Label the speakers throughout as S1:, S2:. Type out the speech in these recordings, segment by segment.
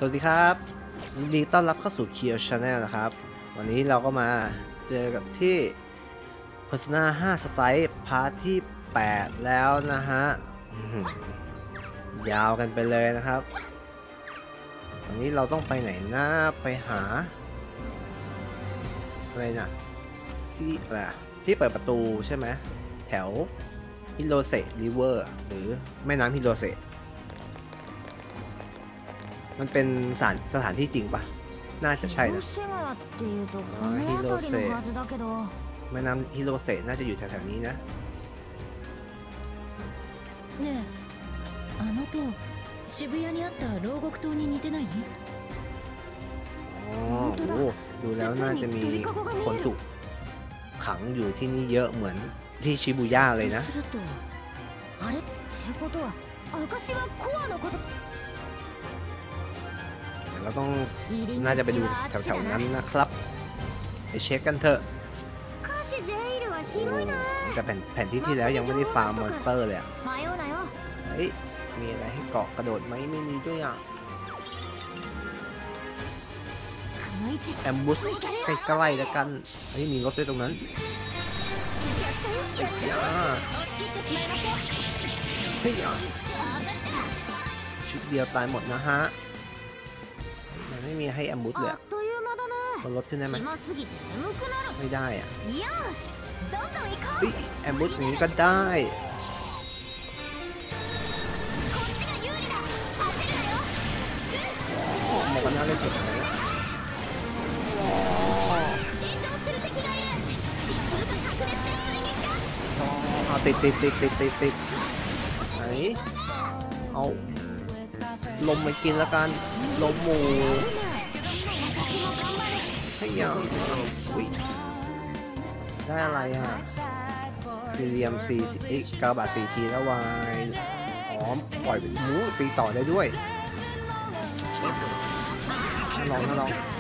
S1: สวัสดีครับยินดีต้อนรับเข้าสู่ Kiel Channel นะครับวันนี้เราก็มาเจอกับที่ Persona 5 Strike พาร์ทที่ 8 แล้วนะฮะยาวกันไปเลยนะครับวันนี้เราต้องไปไหนนะไปหาอะไรนะที่อะไรที่เปิดประตูใช่ไหมแถวฮิโรเซะริเวอร์หรือแม่น้ำฮิโรเซะมันเป็นสถานที่จริงปะน่าจะใช่นะฮิโรเซะแม่น้ำฮิโรเซะน่าจะอยู่แถวๆนี้นะอ๋อดูแล้วน่าจะมีคนถูกขังอยู่ที่นี่เยอะเหมือนที่ชิบูย่าเลยนะเราต้องน่าจะไปดูแถวๆนั้นนะครับไปเช็คกันเถอะแต่แผ่นที่แล้วยังไม่ได้ฟาร์มมอนสเตอร์เลยอ่ะเฮ้ยมีอะไรให้เกาะกระโดดไหมไม่มีด้วยอ่ะแอมบูสใกล้ๆแล้วกันเฮ้ยมีรถด้วยตรงนั้นเฮ้ยชุดเดียวตายหมดนะฮะมันไม่มีให้แอมบูสเลยมันลดขึ้นได้ไหมไม่ได้อ่ะแอมบูสอย่างนี้ก็ได้หมวกกันน็อกเลยสุดเลยติดไหนเอาลมมากินแล้วกันลมหมูให้ยังได้อะไรอ่ะซีเรียมกระบาด4 ทีแล้ววายปล่อยหมูตีต่อได้ด้วยลอง1 2 3 4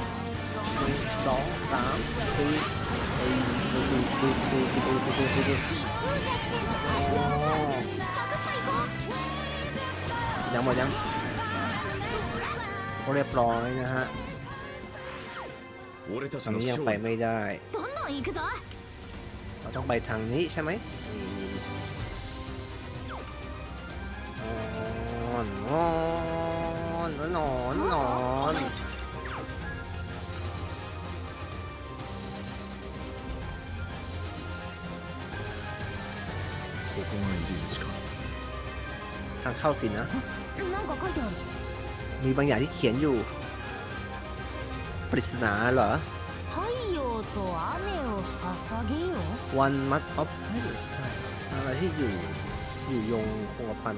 S1: ยังหมดยังเรียบร้อยนะฮะอันนี้ยังไปไม่ได้เราต้องไปทางนี้ใช่ไหมนอนทางเข้าสินะมีบางอย่างที่เขียนอยู่ปริศนาเหรอ One must of parasite อะไรที่อยู่ยงคงกระพัน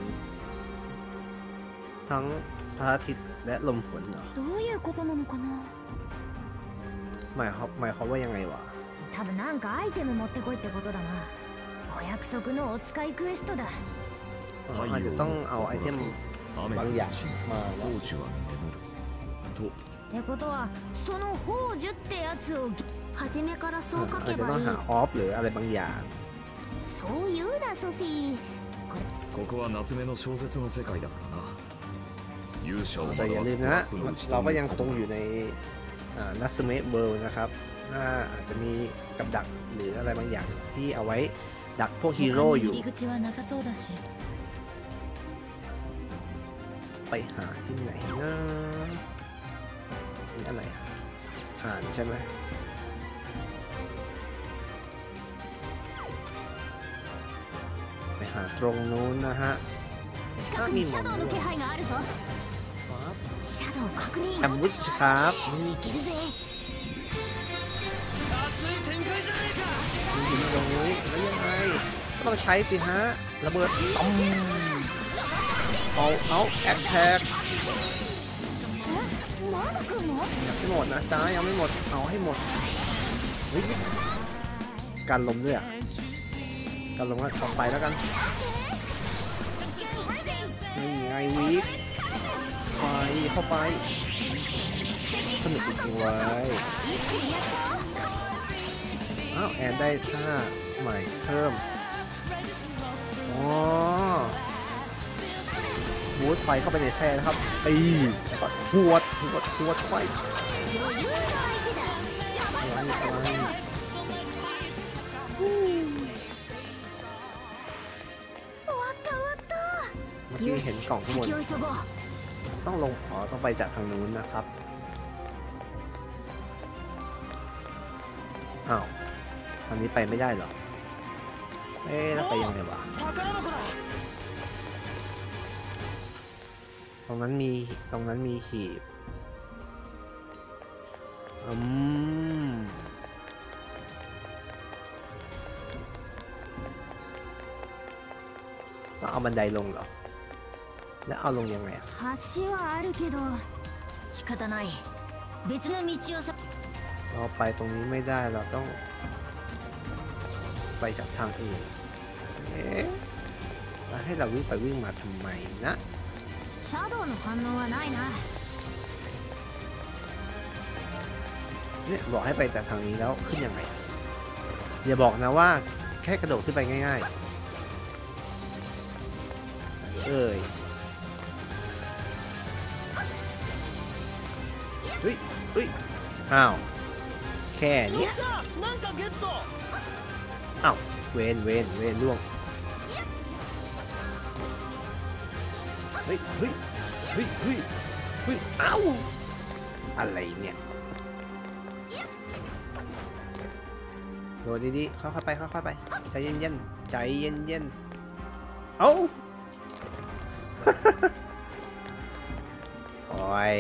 S1: ทั้งพระอาทิตย์และลมฝนเหรอหมายความว่ายังไงวะอาจจะต้องเอาไอเทมบางอย่างมาอาจจะต้องหาออฟหรืออะไรบางอย่างแต่อย่าลืมนะเราก็ยังคงอยู่ในนัสเมะเวิลด์นะครับอาจจะมีกับดักหรืออะไรบางอย่างที่เอาไว้ดักพวกฮีโร่อยู่ไปหาที่ไหนนะนี่อะไรอ่านใช่ไหมไปหาตรงนู้นนะฮะมีหมอนแอมบูสครับอยู่ตรงนี้แล้วยังไงก็ต้องใช้สิฮะระเบิดเอาแอคแท็กยังไม่หมดนะจ้ายังไม่หมดเอาให้หมดการลมด้วยการลมก็ต่อไปแล้วกันนี่ไงวิกไปเข้าไปสนุกจริงๆเลยแอนได้ท่าใหม่เพิ่ม มีบูทไฟเข้าไปในแท่นะครับตีแล้วก็หวดไฟอะไรเมื่อกี้เห็นกล่องข้างบนต้องลงต้องไปจากทางนู้นนะครับอ้าวทางนี้ไปไม่ได้เหรอแล้วไปยังไงวะตรงนั้นมีหีบต้องเอาบันไดลงเหรอแล้วเอาลงยังไงอะเราไปตรงนี้ไม่ได้เราต้องไปจากทางอื่นแล้วให้เราวิ่งไปวิ่งมาทำไมนะเนี่ยบอกให้ไปจากทางนี้แล้วขึ้นยังไงอย่าบอกนะว่าแค่กระโดดขึ้นไปง่ายๆเฮ้ยอ้าวแค่นี้อ้าวเวนล่วงเฮ้ยอ้าวอะไรเนี่ยโดดดีๆค่อยๆไปใจเย็นเอ้าโอ้ย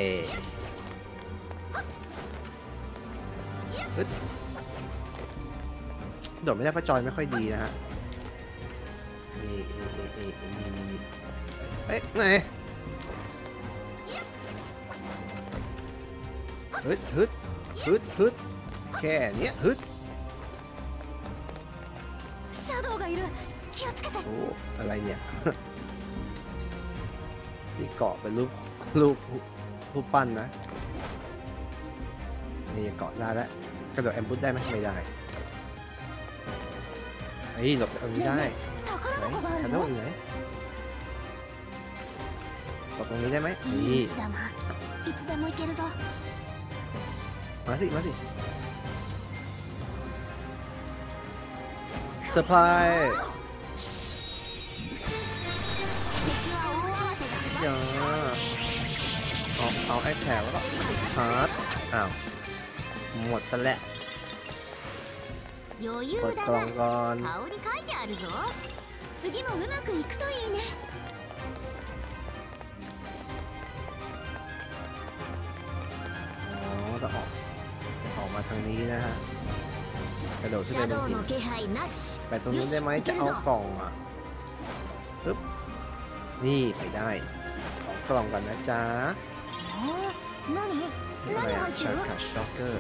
S1: โดดไม่ได้เพราะจอยไม่ค่อยดีนะฮะนี่ไหนฮึดแค่เนี้ยฮึดโอ้อะไรเนี่ยที่เกาะเป็นรูปปั้นนะนี่เกาะได้แล้วกระโดดแอมบูทได้ไหมไม่ได้หลบตรงนี้ได้ไหนชันโน่อยู่ไหนหลบตรงนี้ได้ไหมนี่มาสิเซอร์ไพรส์เอาไอ้แถวแล้วก็ชาร์จอ้าวหมดซะแล้วเปิดกล่องก่อนจะออกมาทางนี้นะฮะกระโดดขึ้นไปบนหินไปตรงนู้นได้ไหมจะเอากล่องอ่ะปึ๊บนี่ไปได้กล่องกันนะจ๊ะนี่อะไรอ่ะชาร์จช็อกเกอร์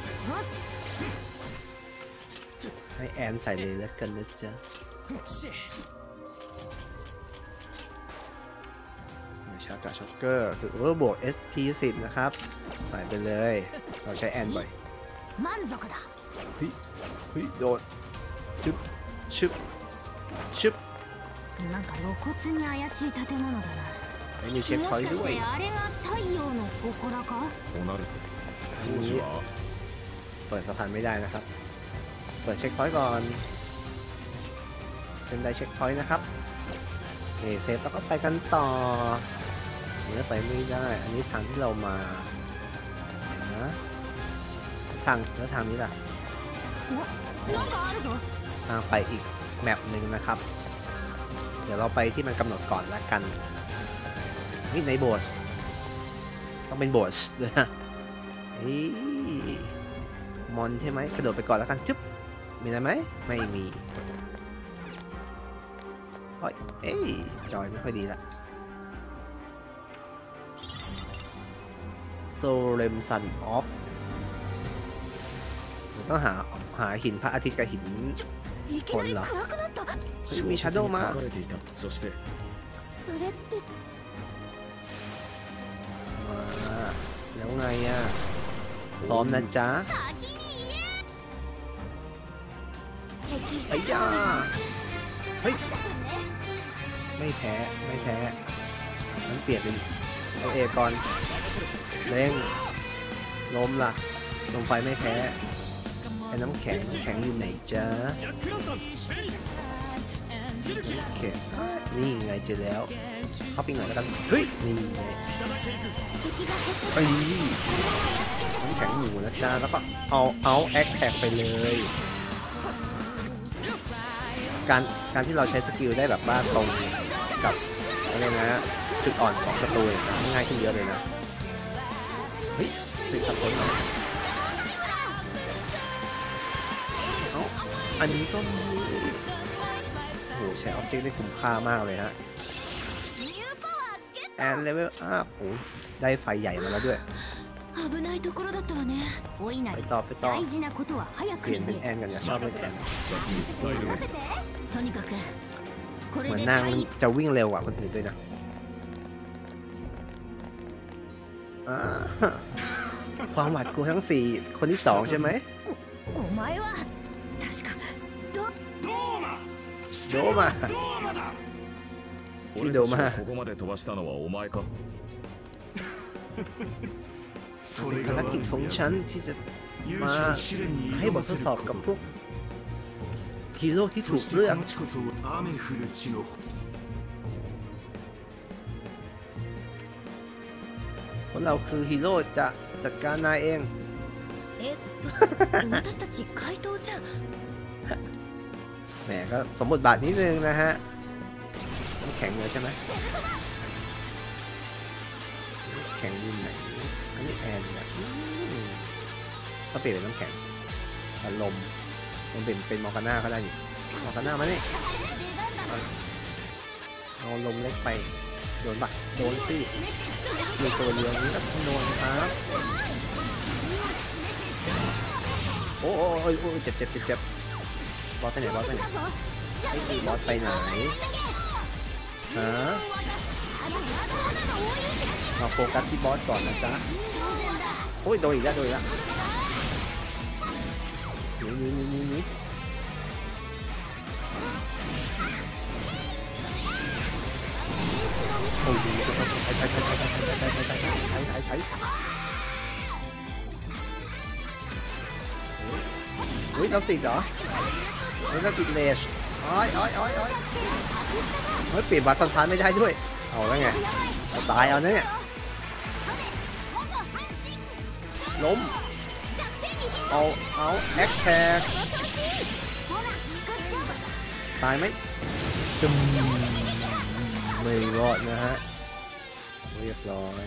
S1: ให้แอนใส่เลยแล้วกันนะจ๊ะชาร์จช็อกเกอร์ถือว่าบวก SP10 นะครับใส่ไปเลยเราใช้แอนบ่อยเฮ้ยโดดชึบไม่มีเช็คพอยต์ด้วยเปิดสะพานไม่ได้นะครับเปิดเช็คพอยต์ก่อนเซ็นได้เช็คพอยต์นะครับเซฟแล้วก็ไปกันต่อเนื้อไปไม่ได้อันนี้ทางที่เรามานะทางนี้ล่ะทางไปอีกแมปหนึ่งนะครับเดี๋ยวเราไปที่มันกำหนดก่อนละกันนี่ในโบสต้องเป็นโบสด้วยนะมอนใช่ไหมกระโดดไปก่อนแล้วกันจึ๊บมีอะไรไหมไม่มีจอยไม่ค่อยดีละโซเลมซันออฟต้องหาหินพระอาทิตย์กับหินฝนเหรอมีชาโดว์มาแล้วไงอ่ะพร้อมนะจ๊ะไอ้ย่าเฮ้ยไม่แพ้นั้นเปลี่ยนเป็นตัวเอก่อนเร่งลมล่ะลมไฟไม่แพ้ไอ้น้ำแข็งอยู่ไหนจ๊ะน้ำแข็งนี่ไงเจอแล้วเข้าไปหน่อยแล้วกันเฮ้ยนี่ไงน้ำแข็งหมูนะจ๊ะแล้วก็เอาแอคแท็กไปเลยการที่เราใช้สกิลได้แบบว่าตรงกับอะไรนะจุดอ่อนของศัตรูนะง่ายขึ้นเยอะเลยนะเฮ้ยติดสับสนหน่อยอันนี้ก็มีโอ้โหใช้ออบเจกต์ได้คุ้มค่ามากเลยฮะแอนเลเวลอัพโอ้ได้ไฟใหญ่มาแล้วด้วยไปต่อเปลี่ยนเป็นแอนกันอย่าชอบเล่นแอนเหมือนนางจะวิ่งเร็วกว่าคนอื่นด้วยนะความหวาดกลัวทั้ง4คนที่2ใช่ไหมโดมาพี่โดมาภารกิจของฉันที่จะมาให้บททดสอบกับพวกฮีโร่ที่ถูกเลือกพวกเราคือฮีโร่จะจัดการนายเองแหมก็สมบทบาทนิดนึงนะฮะน้ำแข็งเลยใช่ไหมแข็งดินไหนอันนี้แอนเนี่ยก็เปลี่ยนเป็นน้ำแข็งลมมันเป็นมอร์กาน่าก็ได้อยู่มอร์กาน่ามานี่เอาลมเล็กไปโดนปะโดนสิมีตัวเรือนี้ก็โดนครับโอ้เจ็บบอสไปไหนบอสไปไหนไอ้บอสไปไหนฮะมาโฟกัสที่บอสก่อนนะจ๊ะโอ้ยโดนอีกแล้วนี่โอ้ยใช้อุ้ยเราติดเหรอเราติดเลชอ้อยเฮ้ยเปลี่ยนบัตรสันพานไม่ได้ด้วยเอาแล้วไงตายเอาเนี่ยล้มเอาแอคแท็กตายไหมจุ่มไม่รอดนะฮะเรียบร้อย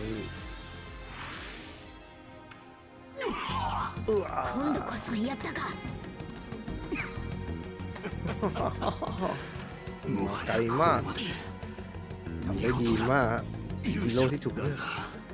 S1: ไกลมากทำได้ดีมากฮีโร่ที่ถูกเลือก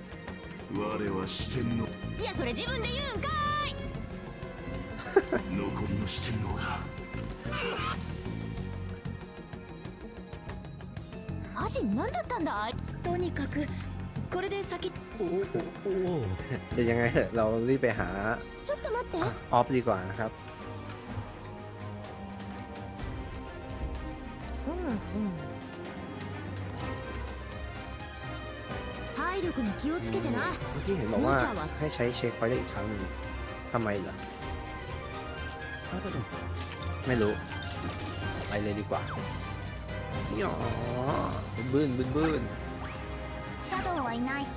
S2: マジ何だったんだとにかくこれで先
S1: จะยังไงเหรอเรารีบไปหาออฟดีกว่านะครับเมื่อกี้เห็นบอกว่าให้ใช้เช็คพอยต์ได้อีกครั้งหนึ่งทำไมล่ะไม่รู้ไปเลยดีกว่าหยอบื้นシャドウはいない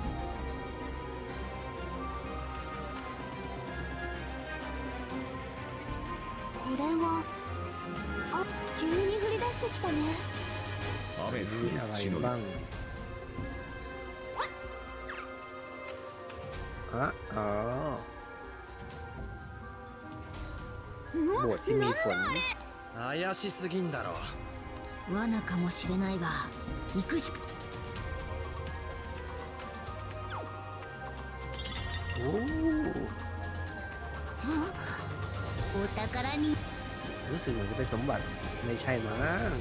S1: これは急に降り出してきたね雨降りしのบ้างบทที่มีฝน怪しすぎんだろ罠かもしれないが行くしかお宝にรู้สึกเหมือนจะเป็นสมบัติไม่ใช่มั้ง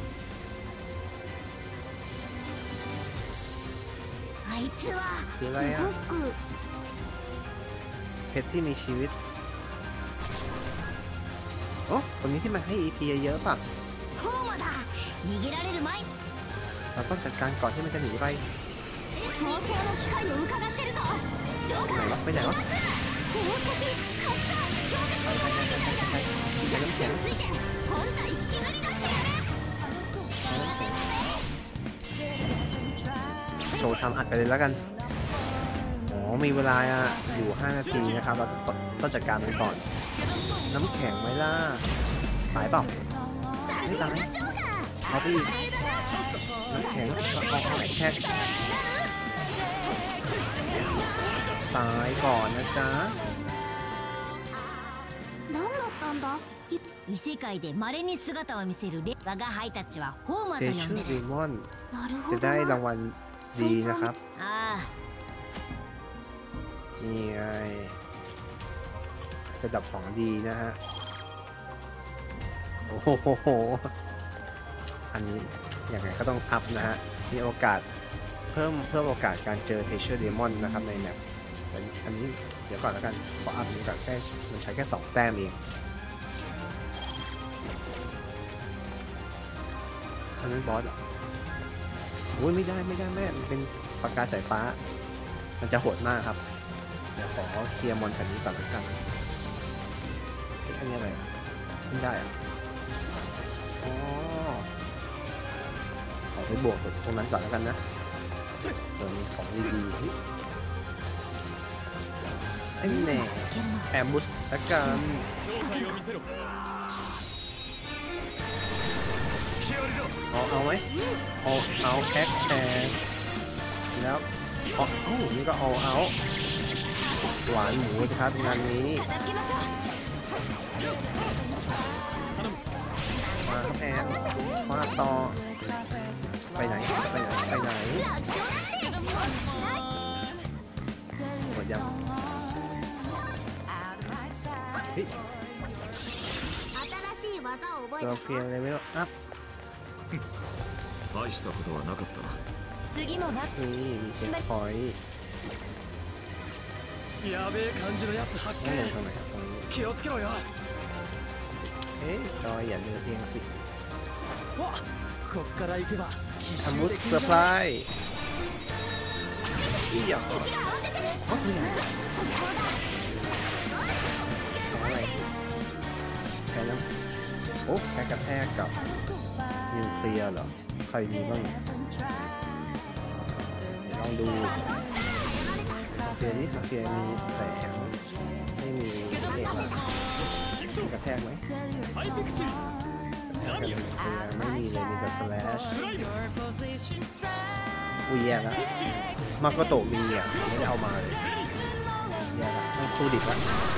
S1: คืออะไรอ่ะเพชรที่มีชีวิตโอ้คนนี้ที่มันให้ EP เยอะป่ะเราต้องจัดการก่อนที่มันจะหนีไป
S2: 逃走の機会を伺ってるぞ。ジョーカー
S1: ไปไหนวะ
S2: 宝石買った超絶に弱いみたいだ。ジャックについて本体引きずり出してやる。
S1: โชว์ทำอัดไปเลยแล้วกันอ๋อมีเวลาอยู่5 นาทีนะครับเราต้องจัดการมันก่อนน้ำแข็งไหมล่ะตายเปล่าไม่ตายเอาไปอีกน้ำแข็งเอาแท็กตายก่อนนะจ๊ะ
S2: 何だったんだ。異世界で稀に姿を見せる我が輩たちはホーマと
S1: เท
S2: 呼
S1: เช
S2: ん
S1: อ
S2: で
S1: ร์เด
S2: る。
S1: มอน
S2: なるほ
S1: จะ
S2: ど
S1: ได้รา
S2: な。
S1: งวัลดีนะครับ
S2: ああ。
S1: นี่ไงจะดับของดีนะฮะโอ้โหอันนี้ยังไงก็ต้องอัพนะฮะมีโอกาสเพิ่มโอกาสการเจอเทเชอร์เดมอนนะครับในแมปอันนี้เดี๋ยวก่อนแล้วกันขออัพนี้ก่อนแค่มันใช้แค่2 แต้มเองอันนั้นบอสเหรอโอ้ยไม่ได้แม่มันเป็นปากกาสายฟ้ามันจะโหดมากครับเดี๋ยวขอเคลียร์มอนแถวนี้ก่อนแล้วกันอันนี้อะไรไม่ได้อะอ๋อขอไปบวกตรงนั้นก่อนแล้วกันนะเดี๋ยวมีของดีๆไอ้แน่แอมบูสแล้วกันเอาไหมเอาแพ็คแทนแล้วนี่ก็เอาหวานหมูครับงานนี้มาครับแอนมาต่อไปไหนหมดยังเราเพียงเลยไม่ต้องอัพ
S3: 大したことはなかったな。
S2: 次もな。
S1: นี่มีเช็คพอยต์
S3: やべえ感じのやつ発
S1: ต้องลงทางไหนครับตรงนี้
S3: 気をつけろよ。
S1: จอยอย่าเดินเองสิ
S3: わっこっから行けば奇
S1: อา
S3: 襲
S1: วุธ
S3: で
S1: เซอร์ไพรส์อีหยอกนี่ไงอะไรแค่นั้นแค่กระแทกกับนิวเคลียร์เหรอใครมีบ้างลองดูโซเฟียมีแสงไม่มีเอกละกระแทกไหมไม่มีเลยมีแต่สแลชอุ้ยแย่ละมาโกโตะมีไม่ได้เอามาเลยแย่ละต้องสู้ดิบละ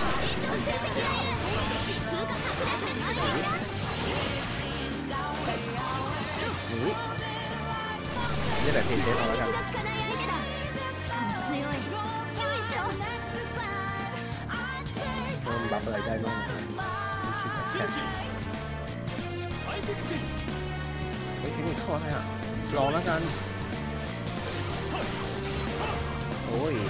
S1: นี่แหละเทเซฟเอาแล้วกันเพิ่มบัฟอะไรได้บ้างคิดแค่เทคนิคข้ออะไรลองแล้วกันโอ้ย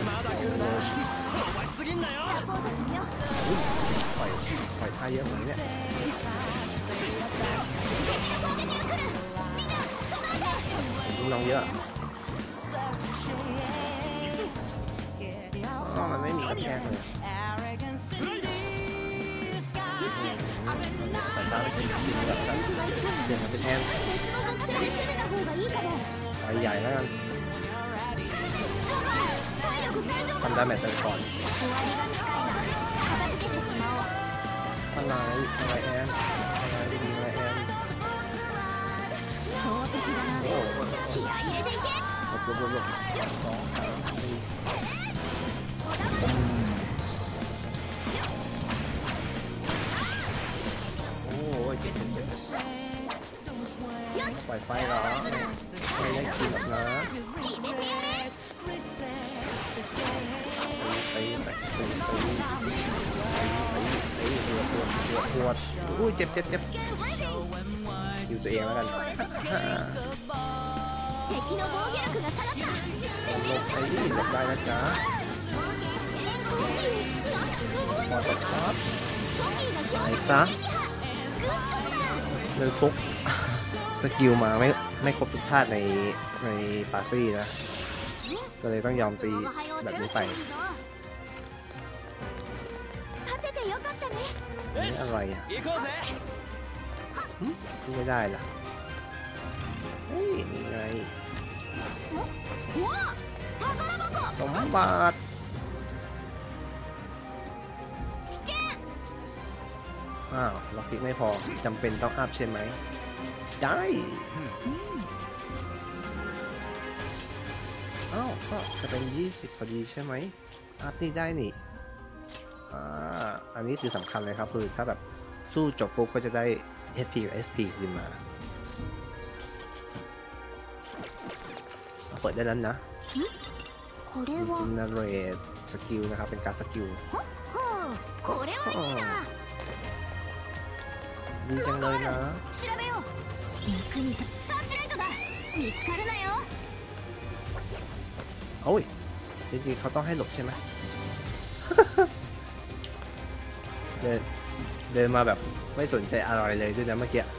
S1: ปล่อยท่าเยอะเหมือนเนี่ยลองเยอะมันไม่มีกระแทกเลยสายตาไปกินแบบกันเดี๋ยวมันเป็นแอนไปใหญ่แล้วกันทำได้แมตต์ก่อนอะไรแอนโอ้หลบโอ้ยเจ็บปล่อยไฟเหรอไม่ได้กินหรอกนะปวดอุ้ยเจ็บอยู่ตัวเองแล้วกันหลบได้นะจ๊ะพอตกครับตายซะเลยฟุกสกิลมาไม่ครบทุกธาตุในปาร์ตี้นะก็เลยต้องยอมตีแบบนี้ไปนี่อะไรอ่ะไม่ได้ล่ะเฮ้ยนี่ไงสมบัติอ้าวล็อกพิกไม่พอจำเป็นต้องอัพใช่ไหมได้อ้าวก็จะเป็น20พอดีใช่ไหมอัพนี่ได้นี่อันนี้คือสำคัญเลยครับคือถ้าแบบสู้จบปุ๊บก็จะได้ HP กับ SP ขึ้นมาเปิดได้แล้วนะ Generate สกิลนะครับเป็นการสกิลดีจังเลยนะโอ้ยจริงๆเขาต้องให้หลบใช่ไหม เดินมาแบบไม่สนใจอะไรเลยด้วยนะเมื่อกี้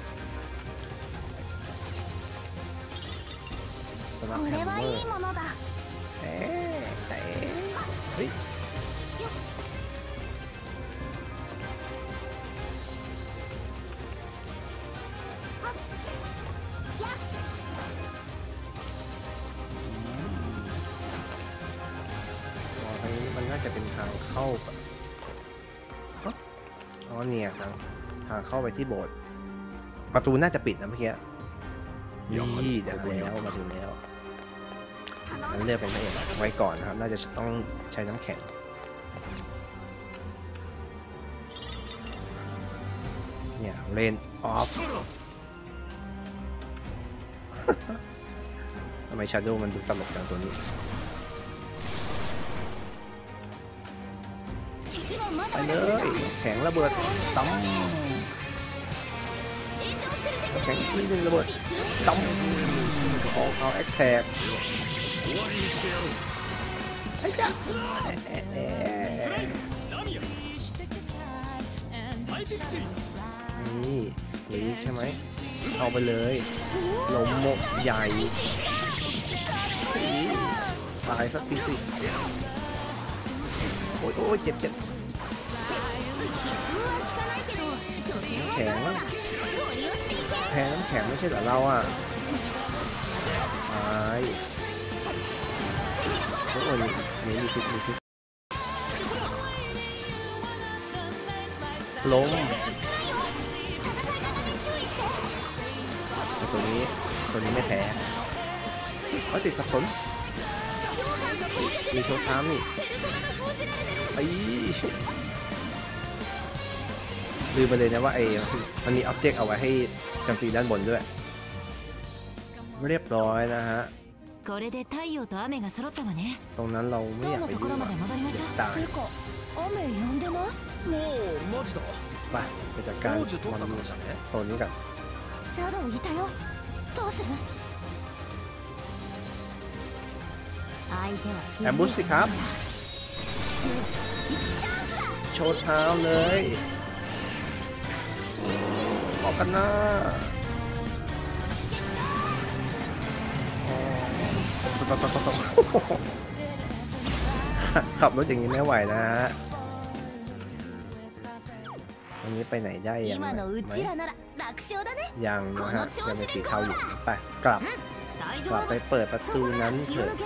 S1: สำหรับแฮมเมอร์เฮ้ยมันน่าจะเป็นทางเข้าแบบอ๋อเนี่ยทางเข้าไปที่โบสถ์ประตูน่าจะปิดนะเมื่อกี้นี่เดี๋ยวแล้วมาถึงแล้วงั้นเลือกเป็นพระเอกไว้ก่อนนะครับน่าจะต้องใช้น้ำแข็งเนี่ยเลนออฟทำไมชาโดว์มันดูตลกจังตัวนี้ไปเลยแข็งระเบิดตั้มแข็งนิดนึงระเบิดตั้มเอาแอคแท็กไอ้จ๊ะนี่นี่ใช่ไหมเอาไปเลยลมโมกใหญ่ตายสักทีสิโอ้ยเจ็บน้ำแข็งแพ้น้ำแข็งไม่ใช่เหรอเราอ่ะตายโอ้ยมีพิษล้มตัวนี้ไม่แพ้เขาติดสับสนมีโชว์ท้ามนี่ไอ้ลืมไปเลยนะว่ามันมีอ็อบเจกต์เอาไว้ให้จำตีด้านบนด้วยเรียบร้อยนะฮะตรงนั้นเราไม่อยากไปยุ่งตายไปจัดการมันโซนนี้กันแอมบูสสิครับโชว์เท้าเลยออกกันหน้าขับรถอย่างนี้ไม่ไหวนะฮะวันนี้ไปไหนได้ยังไหมยังนะฮะยังเป็นสีเทาอยู่ไปกลับไปเปิดประตูนั้นเถอะ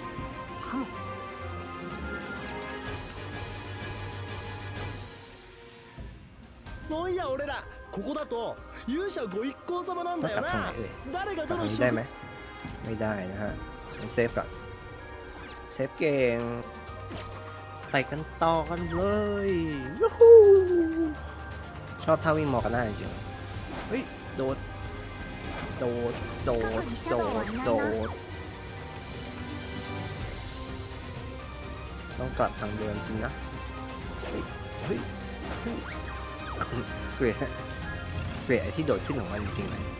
S4: そういや俺らここだと勇者ご一行様なんだよな誰がどの
S1: ได้ไหมไม่ได้นะฮะเซฟก่อนเซฟเก่งไปกันต่อกันเลยชอบท่าวิ่งมอกันหน้าจริงเฮ้ยโดดต้องกลับทางเดิมจริงนะเฮ้ยเกลียดไอ้ที่โดดขึ้นของมันจริงๆเลย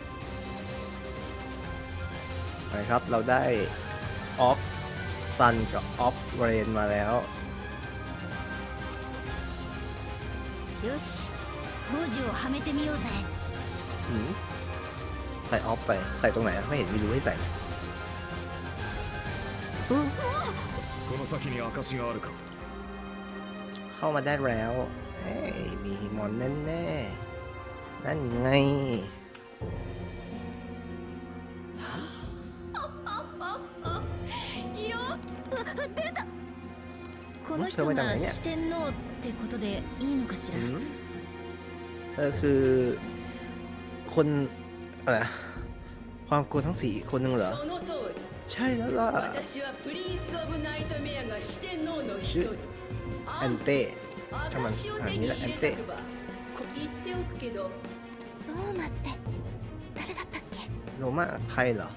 S1: นะครับเราได้ออฟซันกับออฟเรนมาแล้วใส่ออฟไปใส่ตรงไหนไม่เห็นมีรูให้ใส่
S3: この先に証があるか。
S1: เข้ามาได้แล้วเอ้ยมีมอนแน่ๆนั่นไง
S2: この人が四天王ってことでいいのかしら。
S1: คือคนอะไรความกลัวทั้ง4คนนึงเหรอใช่แล้วล่ะชื่อแอนเต้ใช่มันนี่แหละแอนเต้โรมาใครเหรอ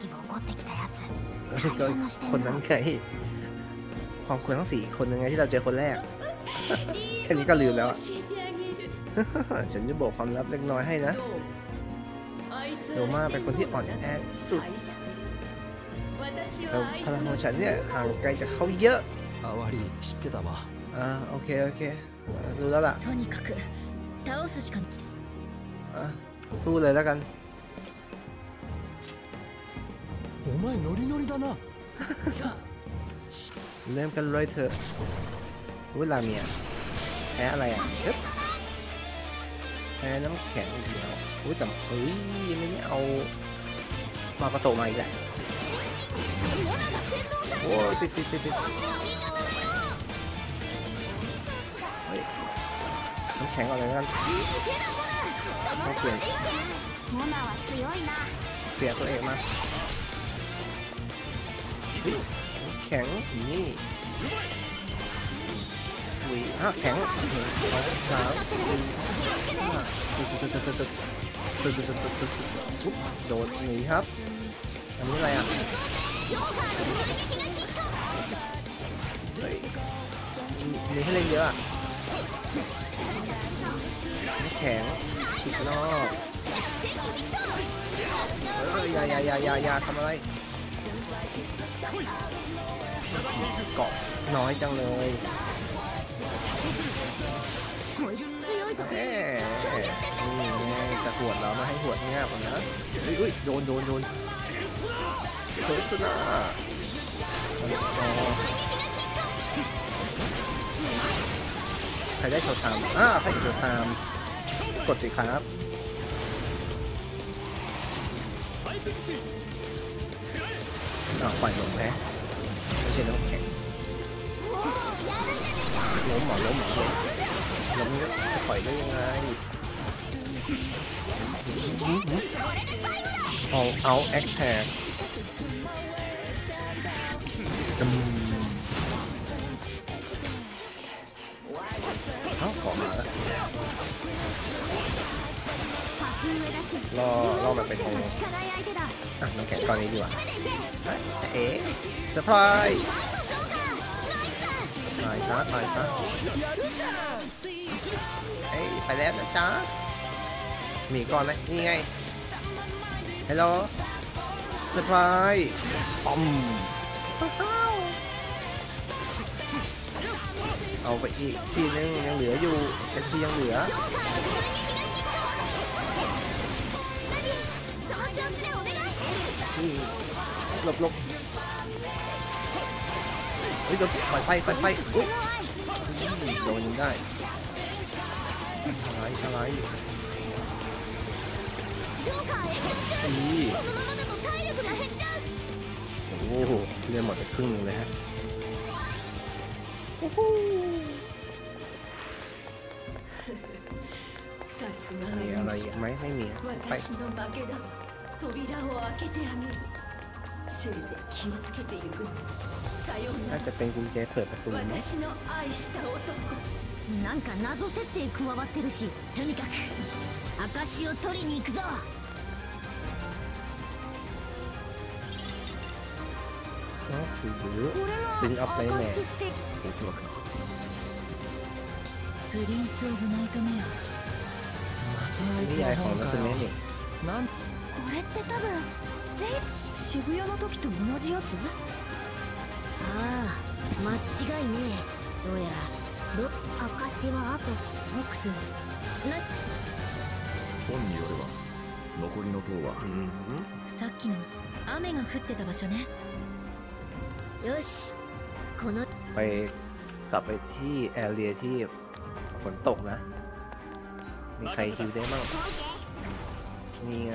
S1: ก็คนนั้นไงความกลัวทั้ง4คนยังไงที่เราเจอคนแรกแค่นี้ก็ลืมแล้วฉันจะบอกความลับเล็กน้อยให้นะโรมาเป็นคนที่อ่อนแอที่สุดแต่พลังของฉันเนี่ยห่างไกลจากเขาเยอะโอเครู้แล้วล่ะสู้เลยแล้วกันเริ่มกันเลยเถอะเวลาเมียแพ้อะไรอ่ะแพ้น้ำแข็งอีกแล้วแต่ไม่ได้เอามากระโตมาอีกแล้วโอ้ติดน้ำแข็งอะไรกันต้องเปลี่ยนตัวเองมาแข็งนี่แข็งโดดหนีครับอันนี้อะไรอ่ะมีให้เล่นเยอะแข็งอีกรอบอย่าทำอะไรเกาะน้อยจังเลยจะหวดเราไม่ให้หวดง่ายกว่านะโดนสุดนะใครได้โชว์ไทม์ใครได้โชว์ไทม์กดสิครับปล่อยลงแพ้ไม่ใช่น้ำแข็งล้มจะปล่อยได้ยังไงเอาแอคแท็กขอมาแล้วรอมันไปตรงน้ำแข็งตอนนี้ดีกว่าเซอร์ไพรส์ตายซะไปแล้วนะจ๊ะมีก่อนไหมนี่ไงฮัลโหลเซอร์ไพรส์เอาไปอีกทีนึงยังเหลืออยู่เป็นที่ยังเหลือหลบโดนไฟโดนยิงได้อะไรโอ้โหเรียนหมดไปครึ่งนึงเลยฮะมีอะไรไหมไม่มีไปน่าจะเป็นกุญแจเปิดประตูไหม
S2: なんか謎設定加わってるし、とにかく証を取りに行くぞ。
S1: เป็นออฟไลน์แน่
S3: おそらくな。
S2: プリンスオブナイトメア。
S1: นี่ไอของนัสเมะนี่
S2: これって多分渋谷の時と同じやつ？間違いねえ。どうやら証はあとボックスは
S3: 本によれば残りの塔は
S2: さっきの雨が降ってた場所ね。 よしこの
S1: ไปกลับไปที่แอเรียที่ฝนตกนะมีใครฮิวได้บ้างนี่ไง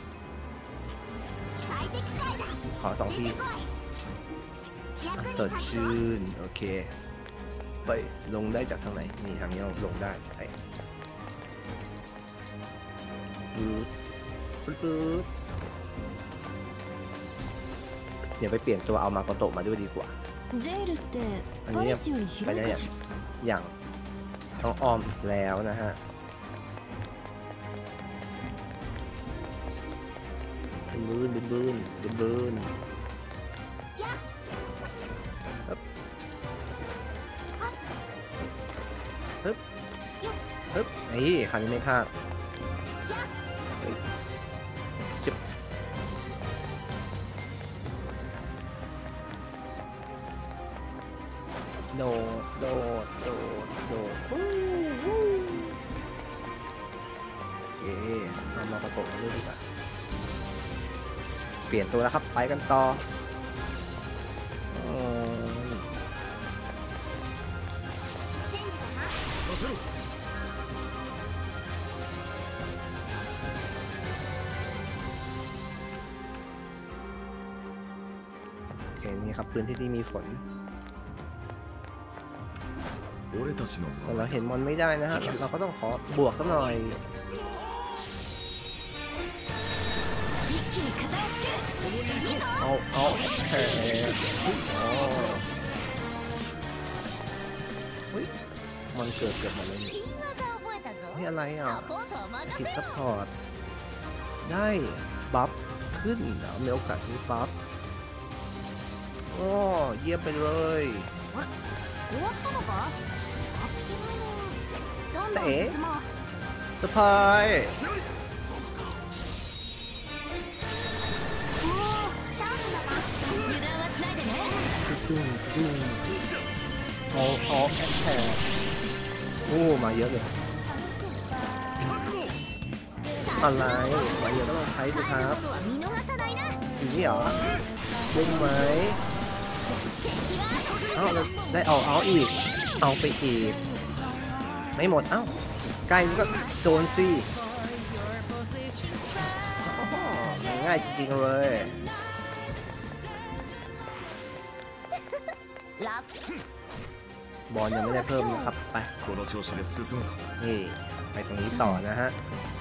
S1: ขอ2 ทีสดชื่นโอเคไปลงได้จากทางไหนนี่ทางนี้ลงได้ไปปื๊ดเดี๋ยวไปเปลี่ยนตัวเอามาโกโตะมาด้วยดีกว่า
S2: ジェルって
S1: パレスより広いかしらอย่างต้องอ้อมอีกแล้วนะฮะบืนฮึบไอ้คันนี้ไม่พลาดจิบโดดโอเคเอามาประกบกันด้วยดีกว่าเปลี่ยนตัวแล้วครับไปกันต่อโอเคนี่ครับพื้นที่ที่มีฝนเราเห็นมอนไม่ได้นะฮะเราก็ต้องขอบวกสักหน่อยเอาแค่มันเกิดมาเลยนี่อะไรอ่ะติดซัพพอร์ตได้บัฟขึ้นมีโอกาสที่บัฟโอ้เยี่ยมไปเลยแต่สปายเอาแค่โอ้มาเยอะเลยอะไรมาเยอะก็ต้องใช้สิครับอย่างนี้เหรอบุ้งไหมได้เอาอีกเอาไปอีกไม่หมดใกล้ก็โดนสิง่ายจริงๆเลยบอลยังไม่ได้เพิ่มนะครับไปนี่ไปตรงนี้ต่อนะฮะ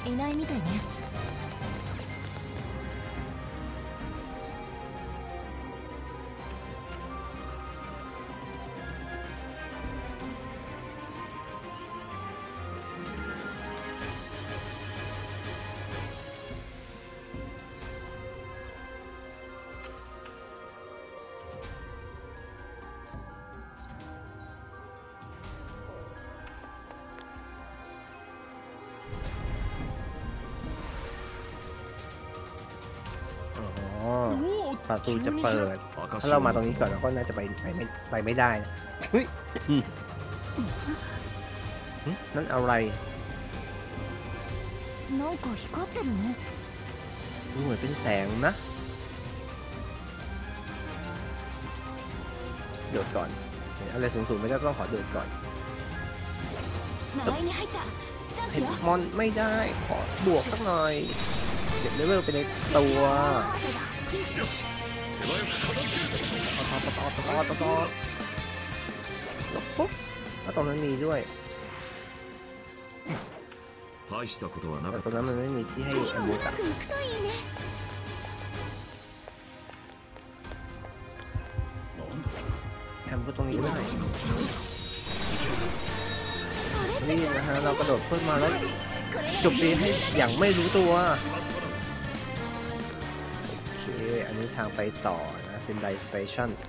S1: ประตูจะเปิดถ้าเรามาตรงนี้ก่อนเราก็น่าจะไปไม่ได้นะนั่นอะไรดูเหมือนเป็นแสงนะโดดก่อนอะไรสูงๆไม่ได้ต้องขอโดดก่อนเห็นมอนไม่ได้ขอบวกสักหน่อยเก็บเลเวลไปในตัวต่อปุ๊บแล้วตรงนั้นมีด้วยแต่ตรงนั้นมันไม่มีที่ให้อันบูตักแอมบูตรงนี้ก็ได้นี่นะฮะเรากระโดดขึ้นมาแล้วจบดีให้อย่างไม่รู้ตัวโอเคอันนี้ทางไปต่อนะซินไดสเตชัน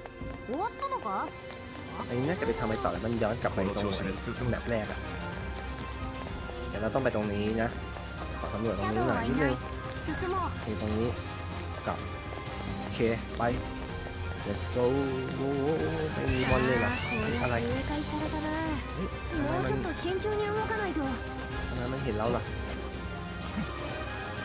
S1: อันนี้น่าจะไปทางไปต่อแล้วมันย้อนกลับไปตรงแบบแรกอะเดี๋ยวเราต้องไปตรงนี้นะขอสำรวจตรงนี้หน่อยนิดนึงตรงนี้กลับโอเคไป let's go ไม่มีมอนเลยเหรออะไรเฮ้ยทำไมมันเห็นเราล่ะ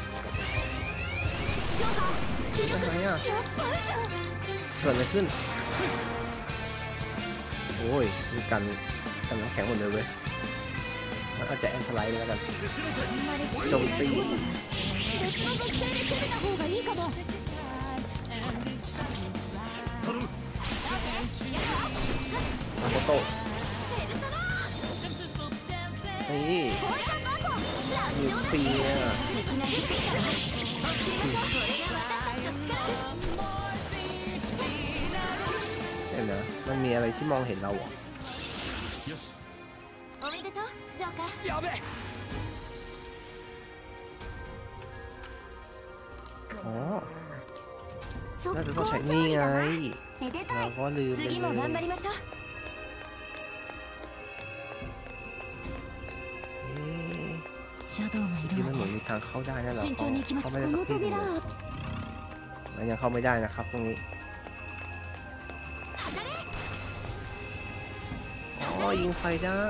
S1: อะไรอ่ะเกิดอะไรขึ้นโอ้ยมีกันน้ำแข็งหมดเลยเว้ยแล้วก็จะแอนสไลด์แล้วกันโจมตีมาโต้นี่มีเปียเนี่ยนะมันมีอะไรที่มองเห็นเราอ่ะอ๋อน่าจะต้องใช้นี่ไงเราก็ลืมไปเลยที่มันเหมือนมีทางเข้าได้นั่นหรอเขาไม่ได้สักทีเลยมันยังเข้าไม่ได้นะครับตรงนี้อ๋อยิงไฟได้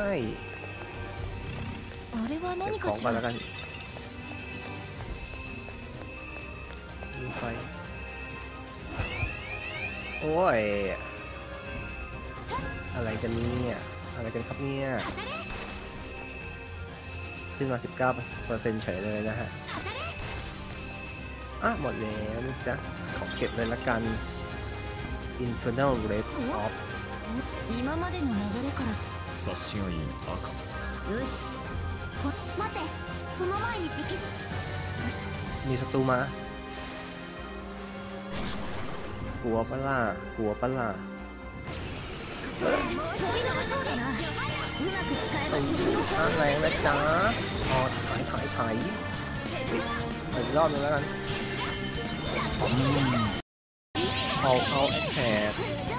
S1: เก็บของไปแล้วกันยิงไฟโอ้ยอะไรกันเนี่ยอะไรกันครับเนี่ยขึ้นมา 19% เฉยเลยนะฮะหมดแล้วนะจ๊ะขอเก็บเลยละกัน Infernal Red Off
S3: 察しがいい赤
S1: มีศัตรูมากลัวปะล่ะกลัวปะล่ะแรงนะจ๊ะถอยอีกรอบนึงแล้วกันเอาแท็ก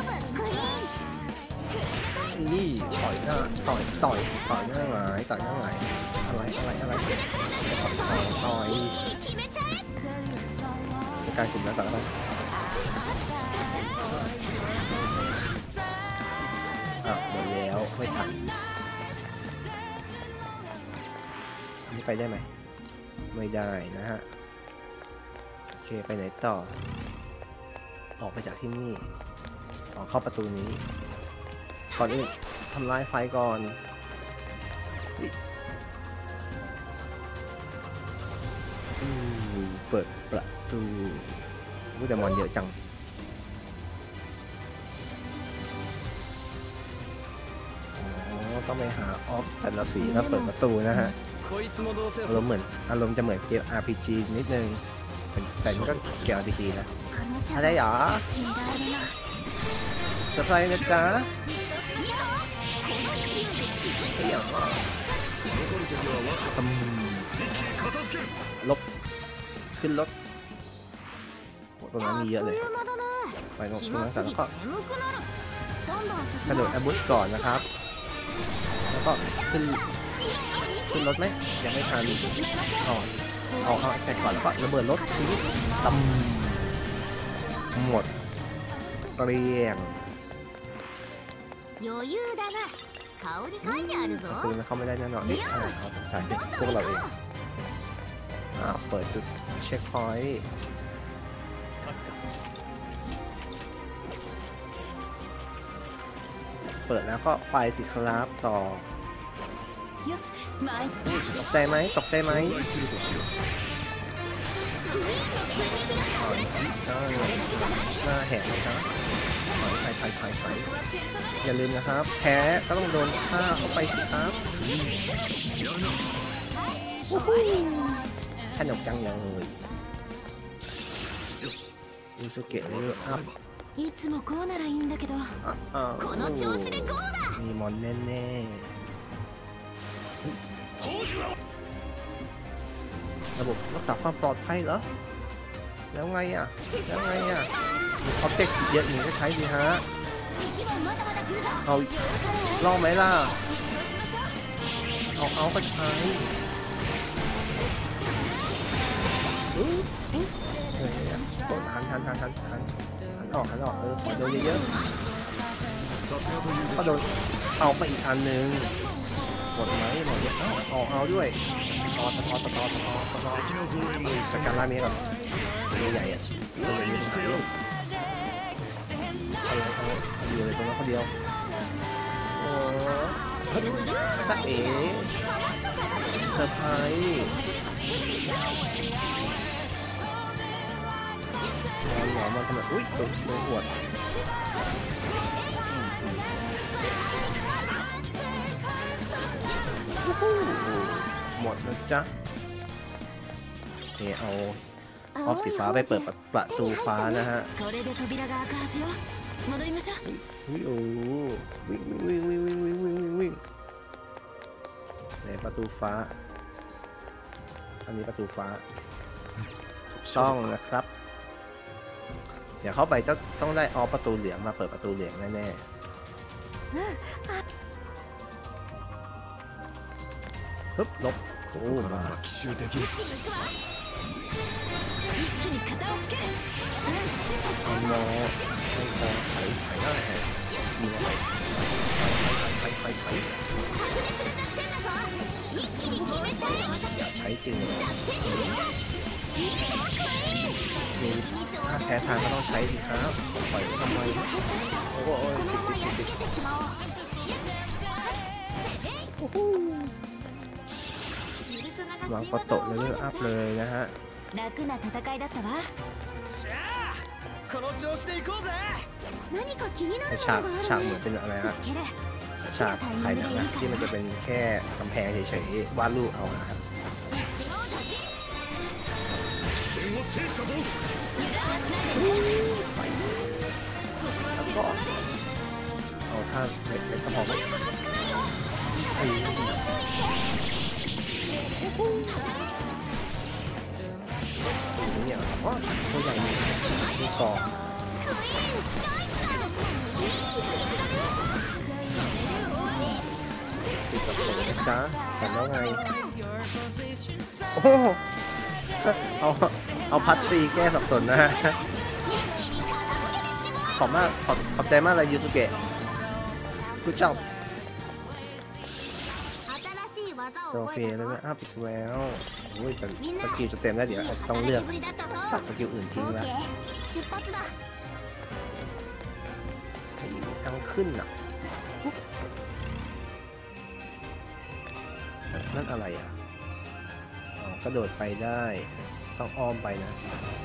S1: นี่ต่อยหน้าต่อยหน้าหงายต่อยหน้าหงายอะไรต่อยในการกลุ่มแล้วต่อแล้วหมดแล้วไม่ทันนี่ไปได้ไหมไม่ได้นะฮะโอเคไปไหนต่อออกไปจากที่นี่ออกเข้าประตูนี้ก่อนอื่นทำลายไฟก่อนเปิดประตูแต่มอนเยอะจังต้องไปหาออฟแต่ละสีแล้วเปิดประตูนะฮะอารมณ์จะเหมือนเกม RPG นิดนึงแต่มันก็เกี่ยว RPG นะอะไรหรอเซอร์ไพรส์นะจ๊ะลบขึ้นรถตรงนั้นมีเยอะเลยไปตรงนั้นเสร็จแล้วก็กระโดดอาวุธก่อนนะครับแล้วก็ขึ้นรถไหมยังไม่ทันเอาแต่ก่อนแล้วก็ระเบิดรถทีนี้หมดเกลี้ยงปืนเขาไม่ได้แน่นอนนี่เขาใช้พวกเราเองเปิดจุดเช็คพอยต์เปิดแล้วก็ไปสิครับต่อตกใจไหมหน้าแหกนะครับถอยอย่าลืมนะครับแพ้ก็ต้องโดนฆ่าเข้าไปสิครับขนมจังเลยยูสุเกะเลเวลอัพมีมอนแน่ระบบรักษาความปลอดภัยเหรอแล้วไงอ่ะมีออบเจกต์เยอะอย่างนี้ก็ใช้สิฮะเอาลองไหมล่ะเอาก็ใช้กดหันออกขอโดนเยอะๆก็โดนเอาไปอีกอันนึงหมดไหมหมดเยอะเอาด้วยต่อสกัดล่ามีก่อนตัวใหญ่อะตัวใหญ่เอาเดียวเลยตรงนั้นคนเดียวโอ้ตะเอ๋เซอร์ไพรส์หมอมาทำไมอุ้ยโดนหวดหมดแล้วจ้ะนี่เอาออฟสีฟ้าไปเปิดประตูฟ้านะฮะวิ่งโอ้วิ่งในประตูฟ้าอันนี้ประตูฟ้าต้องนะครับเดี๋ยวเข้าไปต้องได้เอาประตูเหลืองมาเปิดประตูเหลืองแน่ๆปึ๊บลบโอ้มาเอาโน้ให้ต่อไถได้แฮะมีอะไรไถใช้จริงมีถ้าแพ้ทางก็ต้องใช้สิครับปล่อยทำไมโอ้ยติดวางประตูเลเวลอัพเลยนะฮะฉากเหมือนเป็นอะไรฮะฉากถ่ายหนังนะที่มันจะเป็นแค่กำแพงเฉยๆวาดรูปเอานะครับแล้วก็เอาท่าเล็กๆก็พอไหมเนี่ยอ๋อตัวใหญ่มีกองติดกับผมนะจ๊ะแต่แล้วไงโอ้เอาพัดตีแก้สับสนนะฮะขอบใจมากเลยยูสุเกะกูเจ้าโซเฟียแล้วก็อัพอีกแล้วโอ้ยแต่สกิลจะเต็มแล้วเดี๋ยวต้องเลือกตัดสกิลอื่นทิ้งแล้วทางขึ้นอ่ะนั่นอะไรอ่ะกระโดดไปได้ต้องอ้อมไปนะ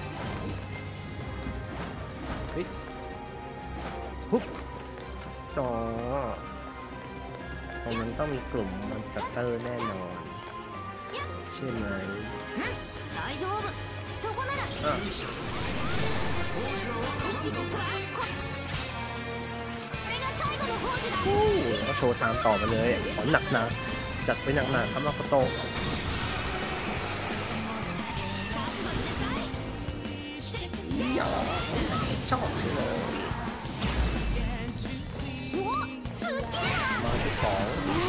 S1: เฮ้ยปุ๊บต่อตรงนั้นต้องมีกลุ่มมอนสเตอร์แน่นอนใช่ไหมก็โชว์ทางต่อไปเลยขอหนักนะจัดไปหนักๆครับมาโคโตะชอบเลยมาที่ของ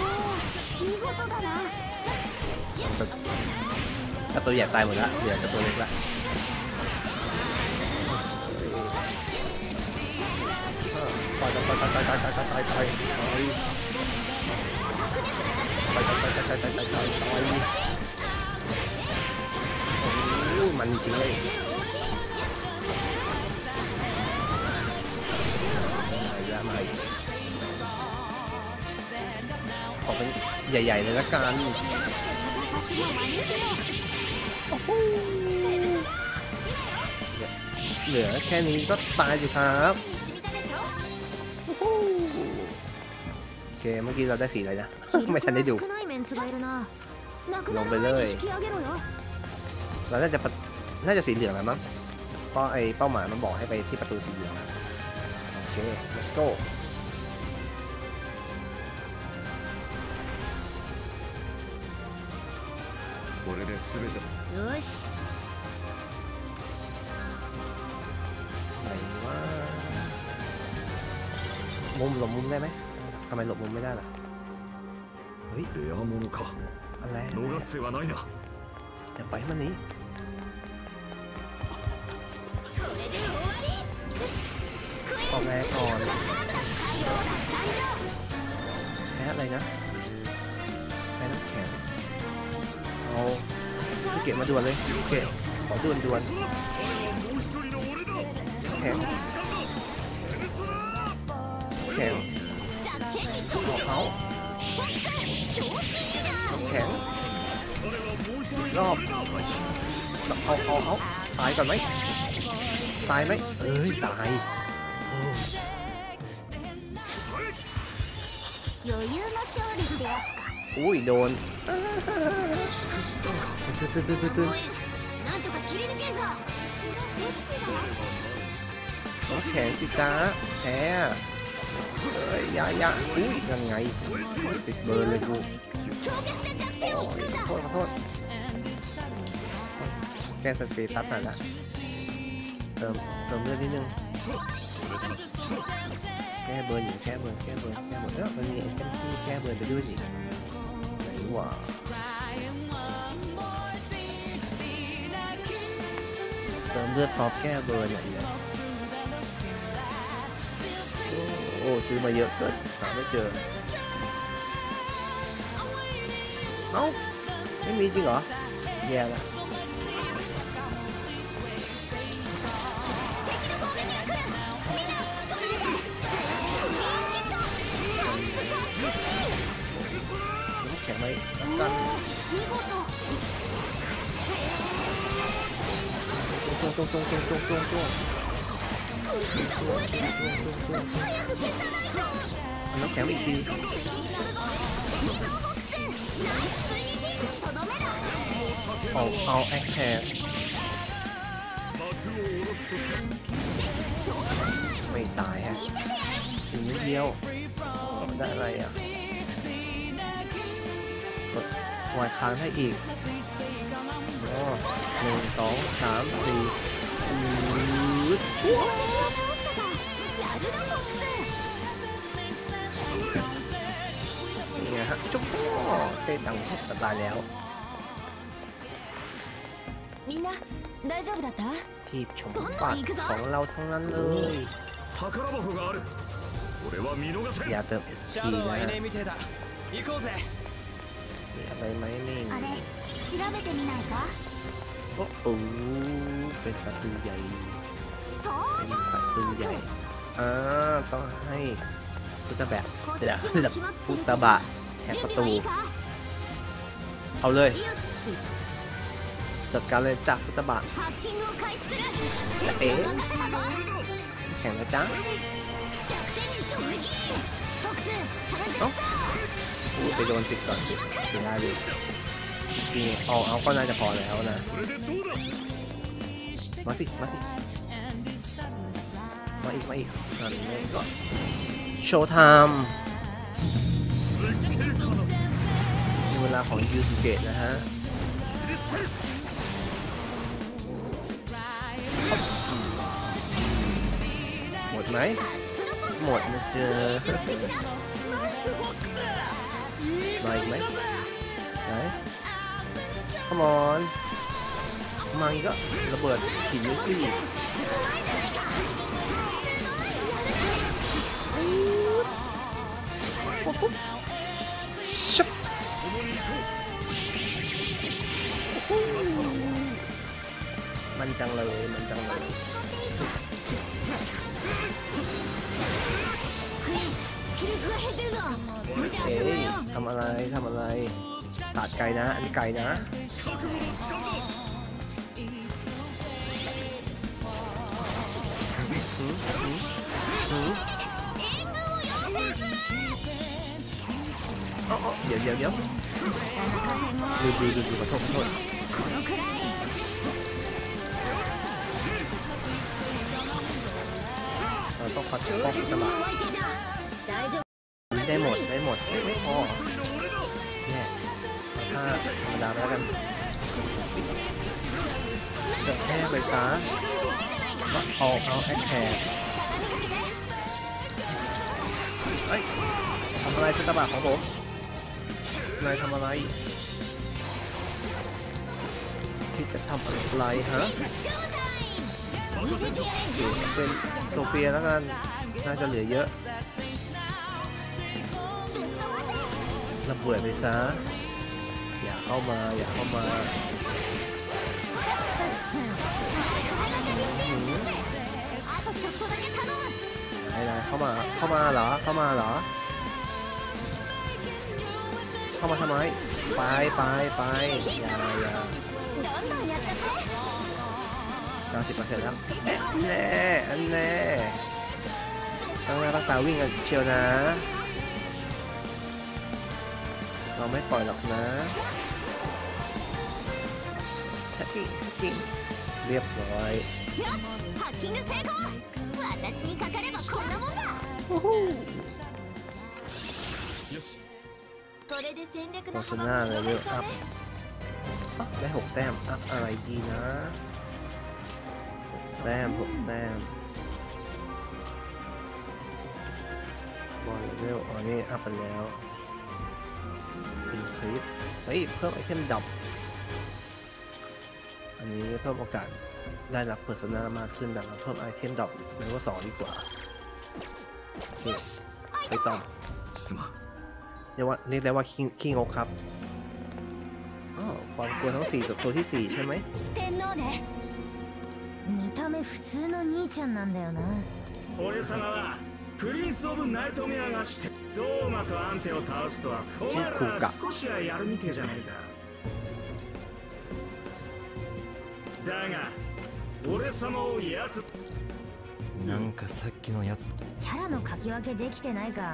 S1: แต่ตัวใหญ่ตายหมดละเหลือแต่ตัวเล็กละตายมันจริงเลยขอเป็นใหญ่ๆเลยละกันเหลือแค่นี้ก็ตายสิครับโอเคเมื่อกี้เราได้สีอะไรนะ ไม่ทันได้ดูลงไปเลยเราน่าจะสีเหลืองแล้วมั้งเพราะไอ้เป้าหมายมันบอกให้ไปที่ประตูสีเหลืองโอเค let's go
S3: これで全て
S2: よし
S1: ไหนว่ามุมหลบมุมได้ไหมทำไมหลบมุมไม่ได้ล่ะเฮ้ย
S3: レアものか
S1: อะไร
S3: 逃す手はないな
S1: อย่าไปมันนี้ออกแรงก่อนแพ้อะไรนะแพ้น้ำแข็งเอาพี่เก็บมาด่วนเลยโอเคขอด่วนแข็งแข็งเอาน้ำแข็งรอบเอาตายก่อนไหมตายไหมเอ้ยตายอุ้ยโดนตื่นน้ำแข็งสิจ้าแพ้เอ้ยยะอุ้ยยังไงติดเบอร์เลยกูขอโทษแก้สเตตัสหน่อยละเติมเลือดนิดนึงแก้เบอร์อยู่แก้เบอร์แล้วมันมีไอเทมที่แก้เบอร์ไปด้วยนี่ไหนวะเติมเลือดพร้อมแก้เบอร์เนี่ยโอ้ซื้อมาเยอะเกินหาไม่เจอเอ้าไม่มีจริงเหรอแย่ละแข็งไหมกันตรงน้ำแข็งอีกทีเอาแอคแทนไม่ตายฮะถึงนิดเดียวได้อะไรอ่ะกดวายค้างให้อีก1 2 3 4นี่ไงฮะจุ๊บเต้ตังสบายแล้วทีบชมปัดของเราทั้งนั้นเลยอย่าเติม SP นะฮะมีอะไรไหมนี่โอ้โหเป็นประตูใหญ่ต้องให้พุทธแบบพุทธบะแหกประตูเอาเลยจัดการเลยจากพุทธบะเอ๊ะแข่งนะจ๊ะเอ้าไปโดนติดก่อนเสียได้เลยเอาก็น่าจะพอแล้วนะมาสิมาอีกนั่นนี่ก่อนโชว์ไทม์เวลาของยูสเกตนะฮะหมดไหมหมดนะเจอมาอีกไหมไหนCome on มาอีกก็ระเบิดหินสิปุ๊บชุบมันจังเลยเอ๊ะทำอะไรสาดไก่นะอันนี้ไก่นะเดี๋ยวดูขอโทษเราต้องปัดป้องตลอดได้หมดไม่พอแย่ถ้าธรรมดาแล้วกันจะแค่ไปซะเอาแอคแทนเฮ้ยทำอะไรชุดตะบะของผมนายทำอะไรที่จะทำอะไรฮะเป็นโซเฟียแล้วกันน่าจะเหลือเยอะระเบิดไปซะอย่าเข้ามาไหนอะไรเข้ามาเหรอเข้ามาเหรอเข้ามาทำไมไปอย่า90%แล้วอันแน่ต้องรักษาวิ่งกันเชียวนะเราไม่ปล่อยหรอกนะแท็กกิ้งเรียบร้อยโฆษณาเลยเร็วอัพได้6 แต้มอัพอะไรดีนะ6 แต้มบอลเร็วอันนี้อัพไปแล้วอินครีสเฮ้ยเพิ่มไอเทมดับอันนี้เพิ่มโอกาสได้รับเพอร์โซนามากขึ้นดังนั้นเพิ่มไอเทมดับเลเวล2ดีกว่าโอเคไปต่อเรียกได้ว่าคิงโอครับความกลัวทั้ง4ตัวที่4ใช่ไหม
S2: 見た目普通の兄ちゃんなんだよな
S5: 俺様はプリンスオブナイトメアがしてドーマとアンテを倒すとはお前ら少しはやるみてえじゃねえかだが俺様をやつ
S3: なんかさっきのやつ
S2: キャラの書き分けできてないか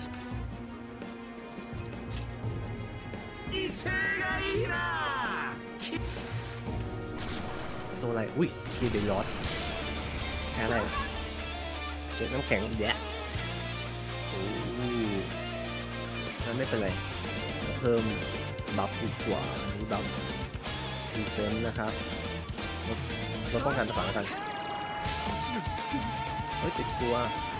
S5: 威勢がいいな
S1: ตัวอะไรอุ้ยคีเดลอสแค่อะไรเจอน้ำแข็งอีกแล้วโอ้นั่นไม่เป็นไรเพิ่มบัฟดีกว่านี้บัฟดีเฟนส์นะครับลดป้องกันต่างกันเฮ้ยติดตัว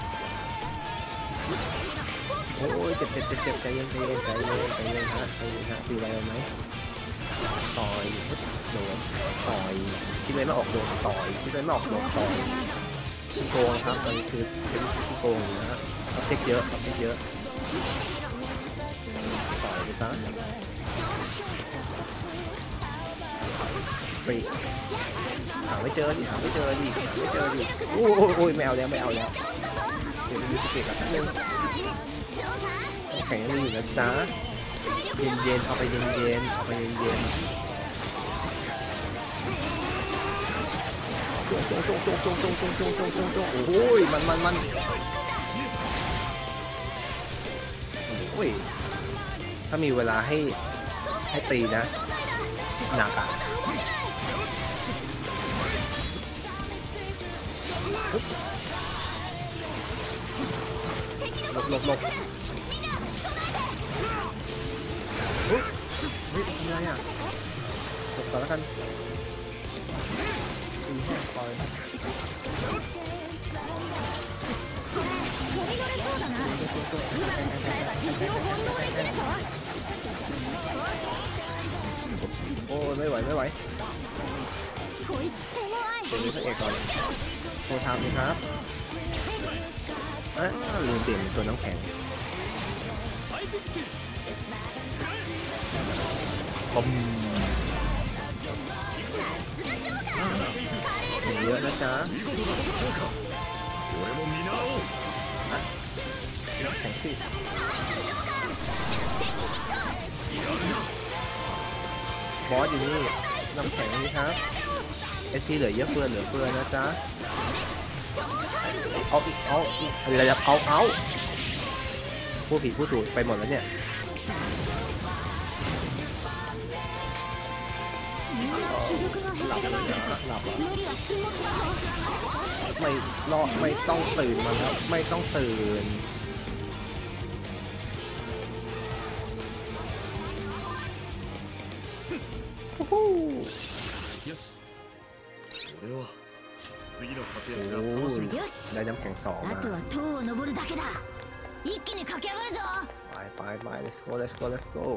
S1: โอ้ยเจ็บใจเย็นฮะตีอะไรไหมต่อยโดนต่อยคิดเลยไม่ออกโดนต่อยคิดเลยไม่ออกโดนต่อยขี้โกงครับตอนนี้คือเป็นขี้โกงนะฮะอัพเทคเยอะต่อยไปซะฟรีหาไม่เจอดิโอ้ยไม่เอาแล้วเดี๋ยวมีสกิลกันนึงแข็งยังมีอยู่นะจ๊ะเย็นเอาไปเย็นโอ้ยมันโอ้ยถ้ามีเวลาให้ตีนะหนักอ่ะหลบเฮ้ยทำไรอ่ะจบก่อนแล้วกันปล่อยโอ้ไม่ไหวเดี๋ยวนี้พระเอกก่อนโทรทำเลยครับลืมเปลี่ยนตัวน้ำแข็งบอมเยอะนะจ๊ะแข็งสิบอสอยู่นี่น้ำแข็งนี่ครับไอ้ที่เหลือเยอะเฟือนะจ๊ะเอาอะไรจะเอาผู้ผิดผู้ถูกไปหมดแล้วเนี่ยหลับไม่ต้องตื่นมาแล้วไม่ต้องตื่นได้น้ำแข็ง2มาไป let's go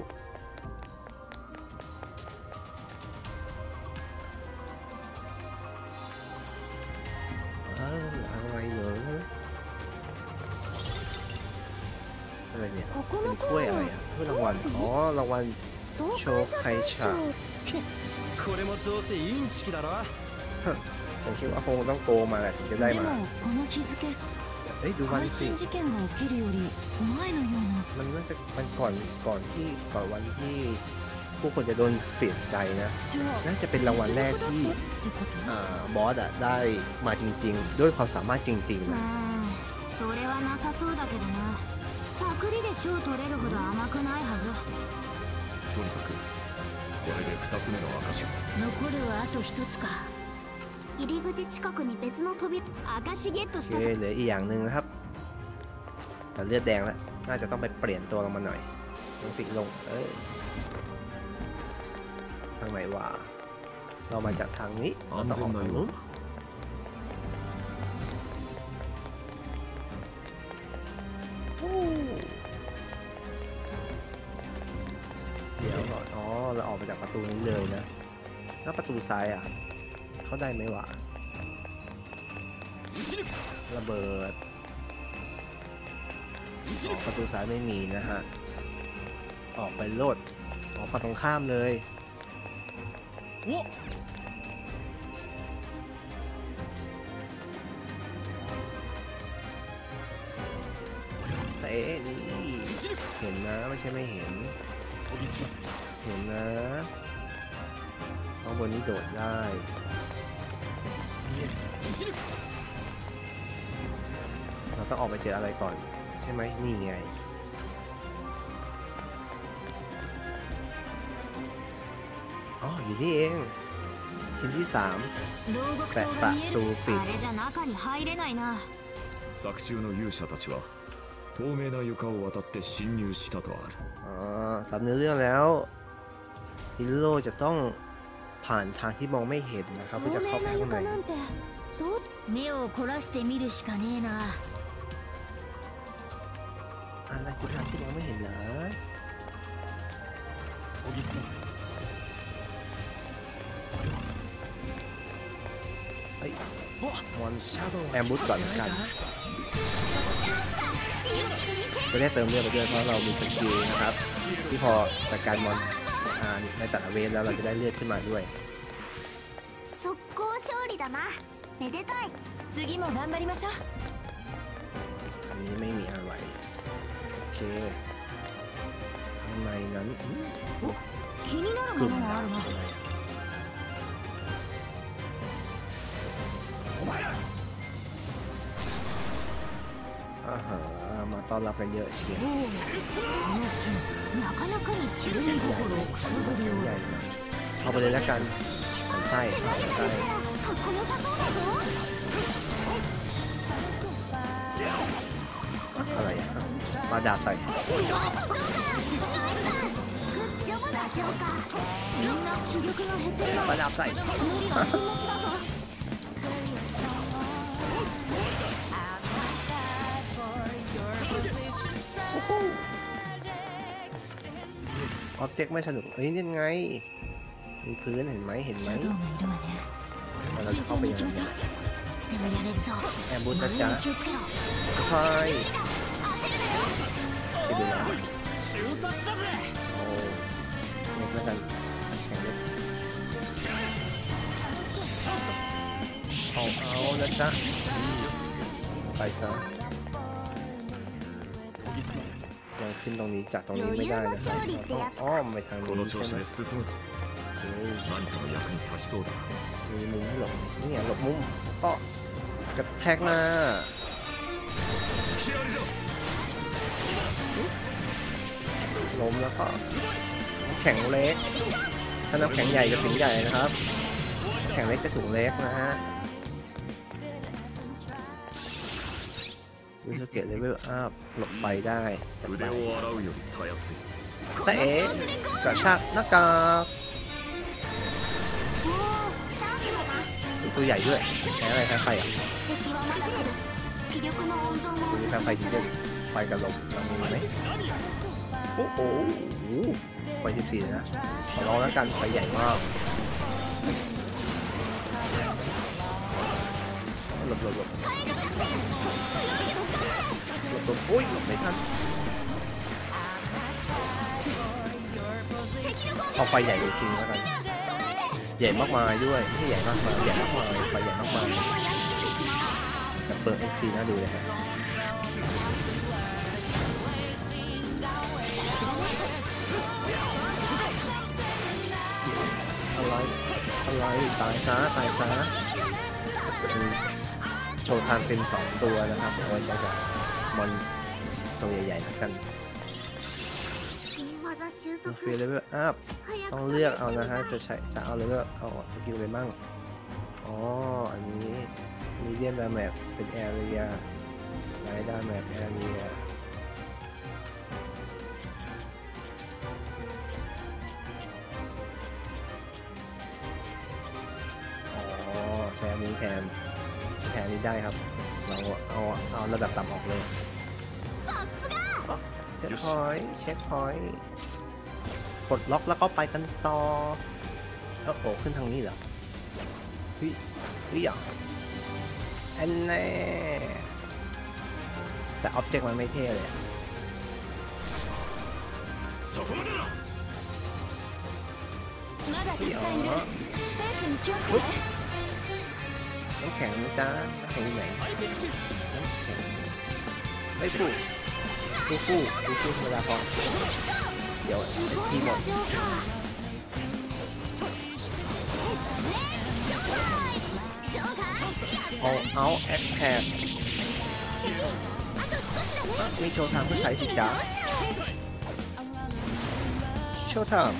S1: อะไรเหรออะไรเนี่ยเป็นถ้วยอะไรอ่ะถ้วยรางวัลรางวัลโชว์ไคชาผมคิดว่าคงต้องโกมาแหละถึงจะได้มาเฮ้ยดูวันสิ
S2: 事件が起きるより前のような
S1: มันน่าจะมันก่อนวันที่ผู้คนจะโดนเปลี่ยนใจนะน่าจะเป็นรางวัลแรกที่บอสอะได้มาจริงๆด้วยความสามารถจริงๆนะ
S2: それはなさそうだけどなパクリで賞取れるほど甘くないはず
S3: とにかくこれで2つ目の証を
S2: 残るはあと1つか入り口近くに別の扉証ゲットした
S1: เหลืออีกอย่างหนึ่งนะครับแต่เลือดแดงแล้วน่าจะต้องไปเปลี่ยนตัวลงมาหน่อยลงสิลงทางไหนวะเรามาจากทางนี้เราต้องออกทางนู้นเดี๋ยวก่อนอ๋อเราออกมาจากประตูนี้เลยนะแล้วประตูซ้ายอ่ะเข้าได้ไหมวะระเบิดประตูซ้ายไม่มีนะฮะออกไปโลดออกฝั่งตรงข้ามเลยนี่เห็นนะไม่ใช่ไม่เห็นเห็นนะข้างบนนี้โดดได้เราต้องออกไปเจออะไรก่อนใช่ไหมนี่ไงอ๋ออยู่นี่เองชิ้นที่3แปะประตูปิด
S3: 作中の勇者たちは透明な床を渡って侵入したとある
S1: ตามเนื้อเรื่องแล้วฮิโร่จะต้องผ่านทางที่มองไม่เห็นนะครับเพื่อจะเข้าไปข้างใน
S2: 目を凝らして見るしかねえな
S1: อะไรคือทางที่มองไม่เห็นเหรอเฮ้ยวันแอมบูสก่อนกันจะได้เติมเลือดไปด้วยเพราะเรามีสกิลนะครับที่พอจัดการมอนในแต่ละเวฟแล้วเราจะได้เลือดขึ้นมาด้วย
S2: 速攻勝利だなめでたい次も頑張りましょう
S1: อันนี้ไม่มีอะไรโอเคข้างในนั้น
S2: 気になるものがあるな
S1: มาต้อนรับกันเยอะเชียว
S2: なかなかに注意心をくすぐるようだ
S1: เอาไปเลยแล้วกันใช่อะไรมาดาใส่มาดาใส่ออบเจกต์ไม่สนุกเฮ้ยนี่ไงมีพื้นเห็นไหมเราจะเข้าไปยังไงแอมบูสนะจ๊ะค่อยไปดูนะโอ้เล็กแล้วกันแข็งเล็กเอานะจ๊ะไปซะลองขึ้นตรงนี้จากตรงนี้ไม่ได้นะครับอ้อมไปทางนี้ใช่ไหมมีมุมหลบนี่หลบมุมก็กระแทกหน้าล้มแล้วก็แข็งเล็กถ้าน้ำแข็งใหญ่จะถึงใหญ่นะครับแข็งเล็กจะถุงเล็กนะฮะยูสเกตเลเวลอัพหลบไปได้แต่กระชากหน้ากากตัวใหญ่ด้วยใช้อะไรใช้ไฟอ่ะมีใช้ไฟจริงๆไฟกระลมต้องมีไหมโอ้โหไฟ14เลยนะขอลองแล้วกันไฟใหญ่มากหลบอุ้ยหลบไม่ทันเอาไฟใหญ่จริงๆแล้วกันใหญ่มากมายด้วยไม่ใหญ่มากมายไฟใหญ่มากมายแต่เปิด XP น่าดูเลยฮะอะไรตายซะโชว์ทานเป็น2ตัวนะครับเอาไว้ใช้กับมอนตัวใหญ่ๆแล้วกันฟรีเลเวลอัพต้องเลือกเอานะฮะจะเอาเลเวลเอาสกิลอะไรบ้างอ๋ออันนี้มีเดียมดาเมจเป็นแอเรียไลท์ดาเมจแอเรียใช้อันนี้แทนนี้ได้ครับเราเอาระดับต่ำออกเลยเช็คพอยต์กดล็อกแล้วก็ไปกันต่อแล้วโผล่ขึ้นทางนี้เหรอเฮ้ยอันแน่แต่อ็อบเจกต์มันไม่เท่เลยน้ำแข็งนะจ๊ะน้ำแข็งอยู่ไหนน้ำแข็งไม่ฟูธรรมดาพอเดี๋ยวทีหมดเอาแอคแท็กมีโชว์ทางผู้ใช้สิจ๊ะโชว์ทาง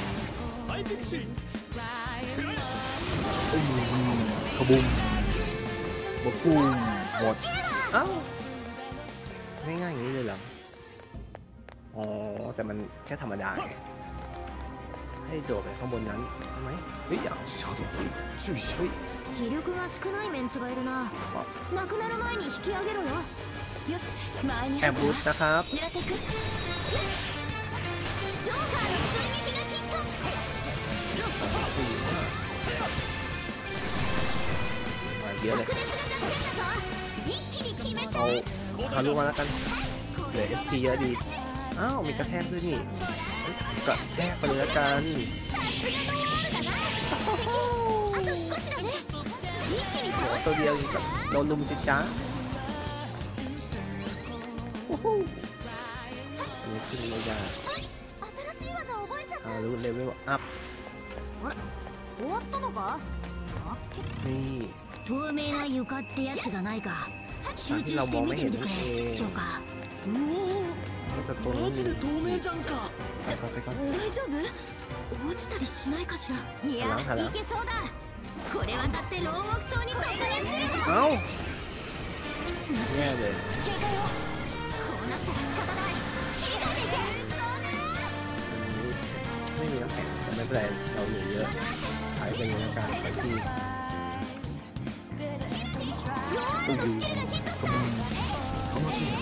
S1: ขบุมบกปูหมดเอ้าง่ายๆอย่างนี้เลยเหรออ๋อแต่มันแค่ธรรมดาให้โดดไปข้างบนนั้นใช่ไหมเฮ้ยอย่าง
S2: 気力が少ないメンツがいるな。なくなる前に引き上げろよ。よし、前に
S1: แอบบูสนะครับ
S2: 狙っていく。よし。ジョーカーの追撃がヒット。
S1: มาเยอะเลย
S2: 一気に決めちゃ
S1: เอา
S2: う。
S1: ฮารุมาแล้วกันเหลือ SP เยอะดีอ้าวมีกระแทกด้วยนี่กระแทกไปเลยแล้วกันตัวเดียวกับโดนลุมสิจ้าอันนี้ขึ้นไม่ได้รู้เลเวลอัพนี่
S2: 透明な床ってやつがないか集中して見てみてくれジョーカー
S4: マジで透明じゃんか
S2: 大丈夫落ちたりしないかしらいやいけそうだこれはだって牢獄島に突入するぞ
S1: เอ้าแย่เลย
S2: 警戒をこうなったら仕方ない切り替えていけ
S1: ไม่มีน้ำแข็งแต่ไม่เป็นไรเราเหลือเยอะใช้ไปในการไปที่
S3: 凄まじいな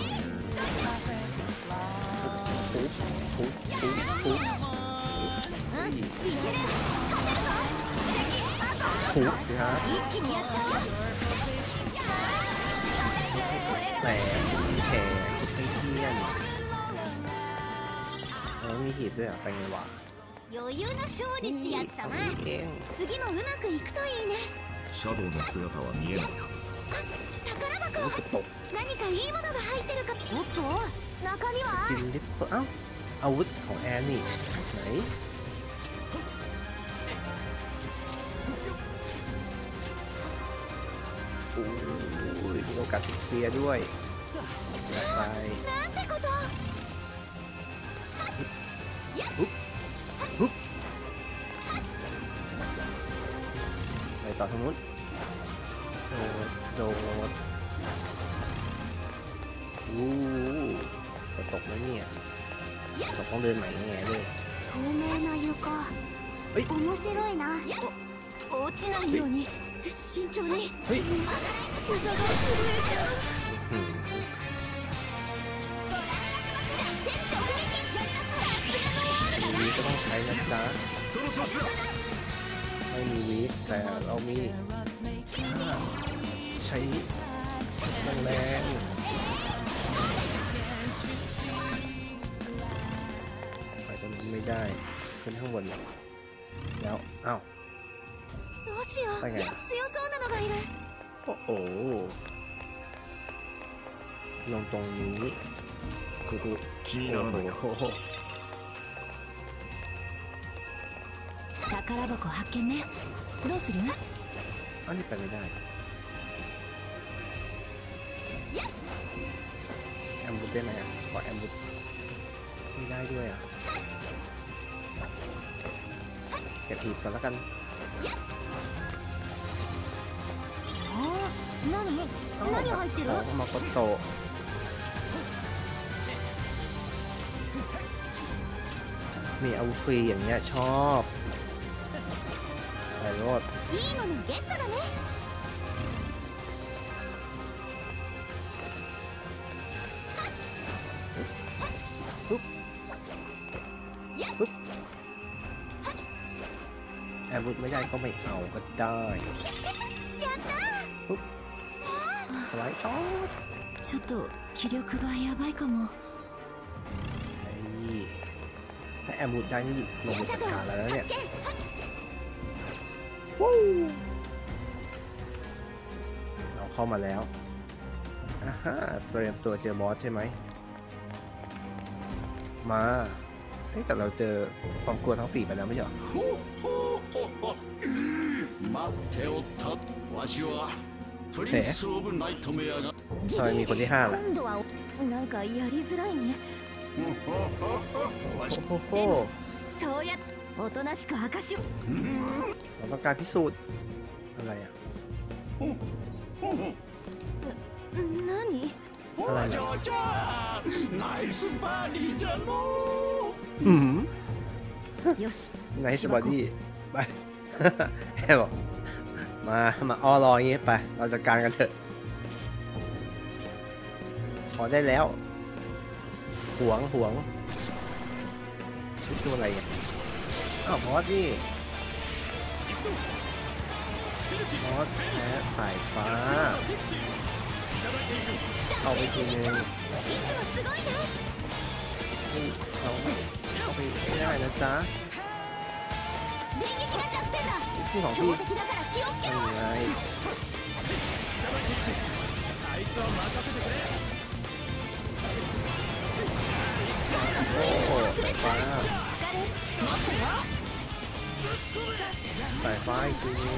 S1: ถูกสิครับแต่แขนให้เที่ยนมีหีบด้วยอ่ะไปไงวะ
S2: 余裕の勝利ってやつだな次もうまくいくといいね
S3: シャドウの姿は見えないな
S2: 宝箱何かいいものが入ってるかおっと中身は
S1: กินลิปเอ้าอาวุธของแอนนี่ไหนโอ้ยมีโอกาสเคลียร์ด้วยไปไปต่อทางนู้นโดดจะตกไหมเนี่ยต้องเดินใหม่แง่เลย
S2: 透明な床面白いな落ちないように慎重に
S1: เฮ้ยวีก็ต้องใช้นะจ๊ะไม่มีวีแต่เรามีใช้แรงไปจนไม่ได้ขึ้นข้างบนแล้วอ้าวไปไงโอ้โหลงตรงนี้คือ
S3: 気にならないか
S2: 宝箱発見ねどうする？
S1: อันนี้ไปไม่ได้แอมบูดได้ไหมอ่ะขอแอมบูดไม่ได้ด้วยอ่ะเก็บหีบก่อนแล้วกัน
S2: 何入ってる？
S1: มาโกโตะมีอาวุธฟรีอย่างเงี้ยชอบไปโรด
S2: いいものゲットだね。
S1: แอมบูดไม่ได้ก็ไม่เอาก็ได้ปุ๊บสไลด์ช็อต
S2: ちょっと気力がやばいかも。
S1: ถ้าแอมบูดได้นี่ลงมือจัดการแล้วเนี่ยวู้เราเข้ามาแล้วอ่าฮะเตรียมตัวเจอบอสใช่ไหมมาแต่เราเจอความกลัวทั้ง4ไปแล้วไม่ใช่หรอเฮ้ทำไมมีคนที่5ล่ะ
S2: なんかやりづらいね。
S1: โอ้โห
S2: そうやおとなしく証を。
S1: เราต้องการพิสูจน์อะไรอ่ะ
S2: 何？
S1: อะไรเนี่ย
S5: ナイスバディじゃの
S2: よし
S1: ไนท์บอดี้ไปแอบบอกมาอ้อรออย่างงี้ไปเราจัดการกันเถอะขอได้แล้วหวงชุดตัวอะไรอ่ะอ้าวบอสนี่บอสแพ้สายฟ้าเอาไปทีนึงนี่เราเข้าไปไม่ได้นะจ๊ะพี่ของพี่ยังไงโอ้สายฟ้าอีกทีนึง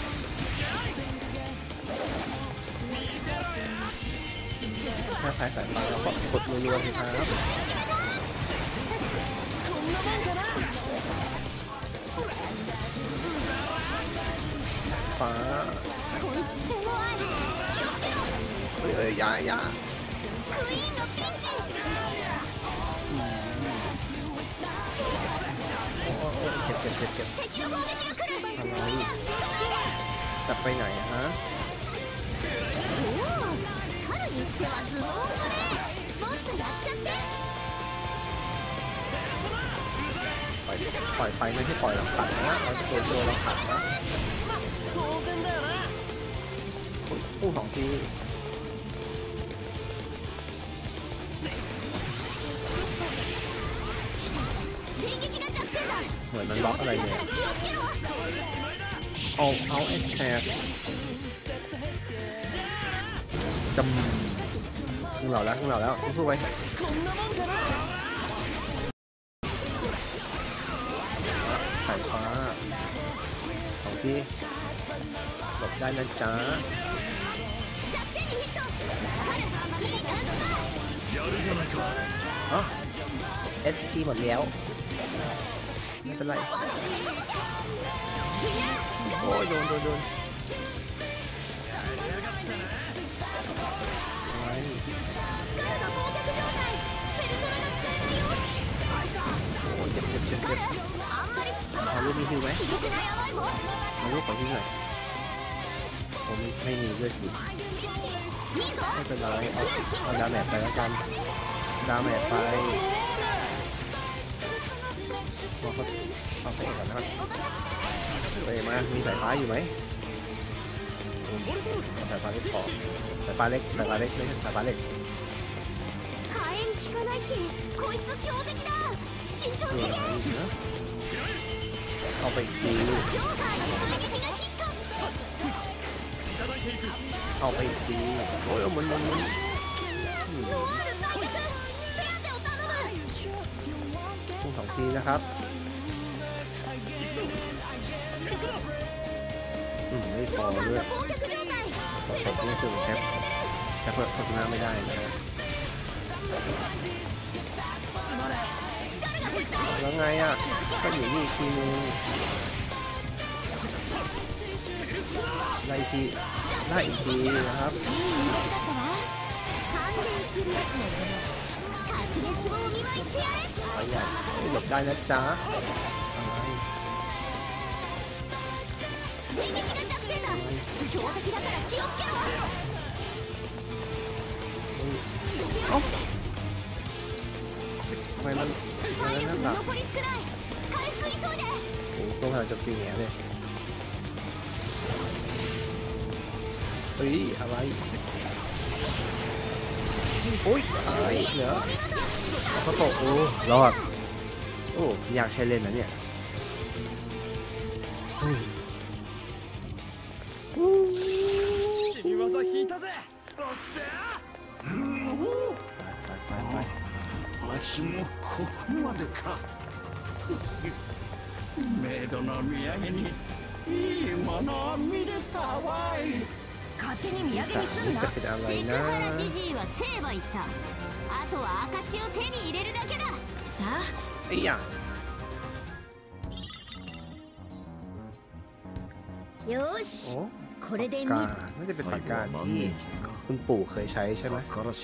S1: ถ้าใช้สายฟ้าเราก็กดมือรวมครับฟ้าอย่าโอ้เก็บอะไรจะไปไหนฮะปล่อยไปไม่ใช่ปล่อยเราขัดนะเราตัวเราขัดนะคู่ของพี่เหมือนมันล็อกอะไรเนี่ยเอาแอคแทกจำขึ้นเราแล้วสู้ไว้สายฟ้าของพี่หลบได้นะจ๊ะอ๋อ SP หมดแล้วไม่เป็นไรโอ้ยโดนโอ้ยเจ็บเอาลูกมีฮิวไหมเอาลูกขอฮิวหน่อยผมไม่มีด้วยสิไม่เป็นไรเอาดาแมจไปแล้วกันดาแมจไปเราก็เอาไปก่อนนะครับไปมามีสายฟ้าอยู่ไหมสายฟ้าเล็กพอสายฟ้าเล็กไม่ใช่สายฟ้าเล็กเอาไปทีโอ้ยมันคู่ของทีนะครับไม่พอด้วยตบนี่คือแชมป์จะเพิ่มโฆษณาไม่ได้นะแล้วไงอ่ะก็อยู่นี่ทีนึงไล่ทีอีกทีนะครับไปอย่างไม่หลบได้นะจ๊ะทำไมมันนั่นหลับโอ้ตัวขนาดจะปีเงี้ยเลยเฮ้ยอะไรโอ้ยอะไรเหรอเขาตกโอ้รอดโอ้อยากใช้เล่นนะเนี่ยไป
S5: わしもここまでかメイドの土産にいいものを見れたわい
S2: 勝手に土産にすんな。セクハラジジイは成敗した。あとは証を手に入れるだけだ。さあ。
S1: いや。
S2: よし。これで
S1: น่าจะเป็นปากกาที่คุณปู่เคยใช้ใช่ไหม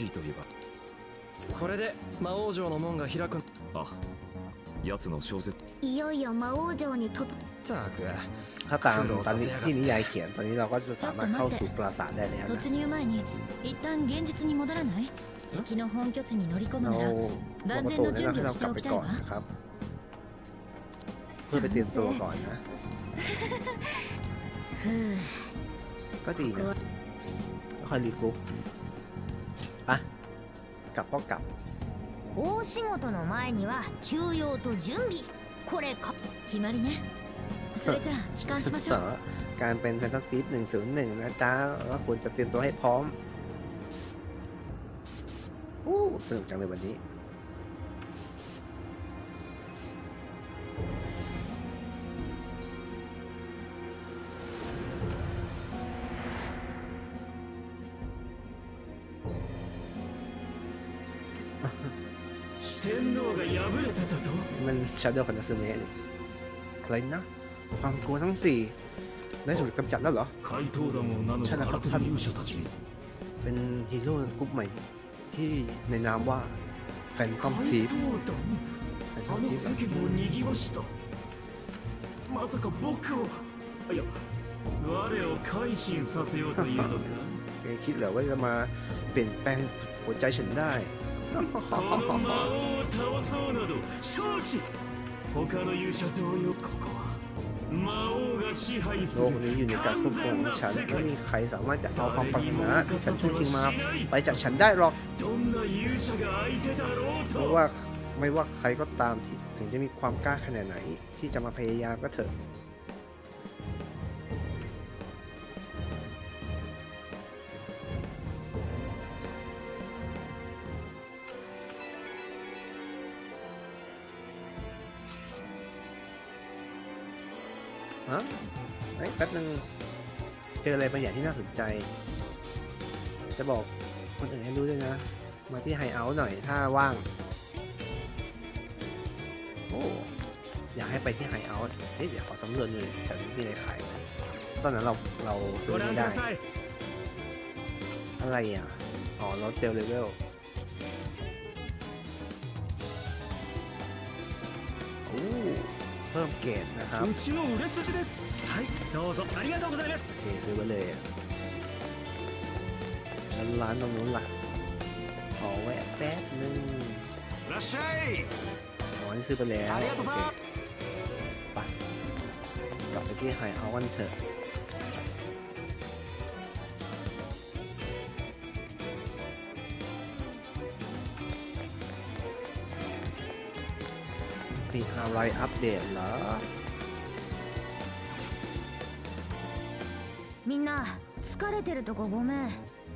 S4: これで魔王城の門が開く。
S3: あ、奴の小説。
S2: いよいよ魔王城に突。
S1: ถ้าตามตอนนี้ที่นิยายเขียนตอนนี้เราก็จะสามารถเข้าสู่ปราสาทได้แล้วนะ
S2: 突入前に一旦現実に戻らない？敵の本拠地に乗り込むなら万全の準備をしておきたいわ。
S1: ครับเพื่อไปเตรียมตัวก่อนนะก็ดีนะค่อยรีกรุ๊ปอ่ะกลับก็กลับ
S2: 大仕事の前には休養と準備これか決まりねそれじゃあ帰還しましょう
S1: การเป็นแฟนตาซี101นะจ๊ะแล้วควรจะเตรียมตัวให้พร้อมสนุกจังเลยวันนี้มันชาโดว์คอนซูเมะเลยอะไรนะความกลัวทั้ง4ได้ถูกกำจัดแล้วเหรอใช่แล้วครับท่านเป็นฮีโร่กรุ๊ปใหม่ที่ในนามว่าแฟนตอมทีฟ
S5: まさか僕をいや我を改心させようというのか
S1: คิดเหรอว่าจะมาเปลี่ยนแปลงหัวใจฉันได้
S5: この魔王を倒そうなど少子他の勇者同様ここは魔王が支配する
S1: โลกนี้อยู่ในการควบคุมของฉันไม่มีใครสามารถจะเอาความปรารถนาที่ฉันทุ่มทิ้งมาไปจากฉันได้หรอกเพราะว่าไม่ว่าใครก็ตามที่ถึงจะมีความกล้าขนาดไหนที่จะมาพยายามก็เถอะแป๊บนึงเจออะไรบางอย่างที่น่าสนใจจะบอกคนอื่นให้รู้ด้วยนะมาที่ไฮเอาท์หน่อยถ้าว่างโอ้อยากให้ไปที่ไฮเอาท์เดี๋ยวขอสำรวจหน่อยแถวนี้มีอะไรขายไหมตอนนั้นเราซื้อไม่ได้อะไรอ่ะอ๋อรถเจลเลเวลเพิ่มเกรดนะครับโอเคซื้อไปเลยแล้วร้านตรงนู้นล่ะขอแวะแป๊บนึงอ๋อนี่ซื้อไปแล้วโอเคไปกลับไปที่ไฮเอาท์กันเถอะมีอะไรอัปเดตเหรอ
S2: みんな疲れてるとこごめん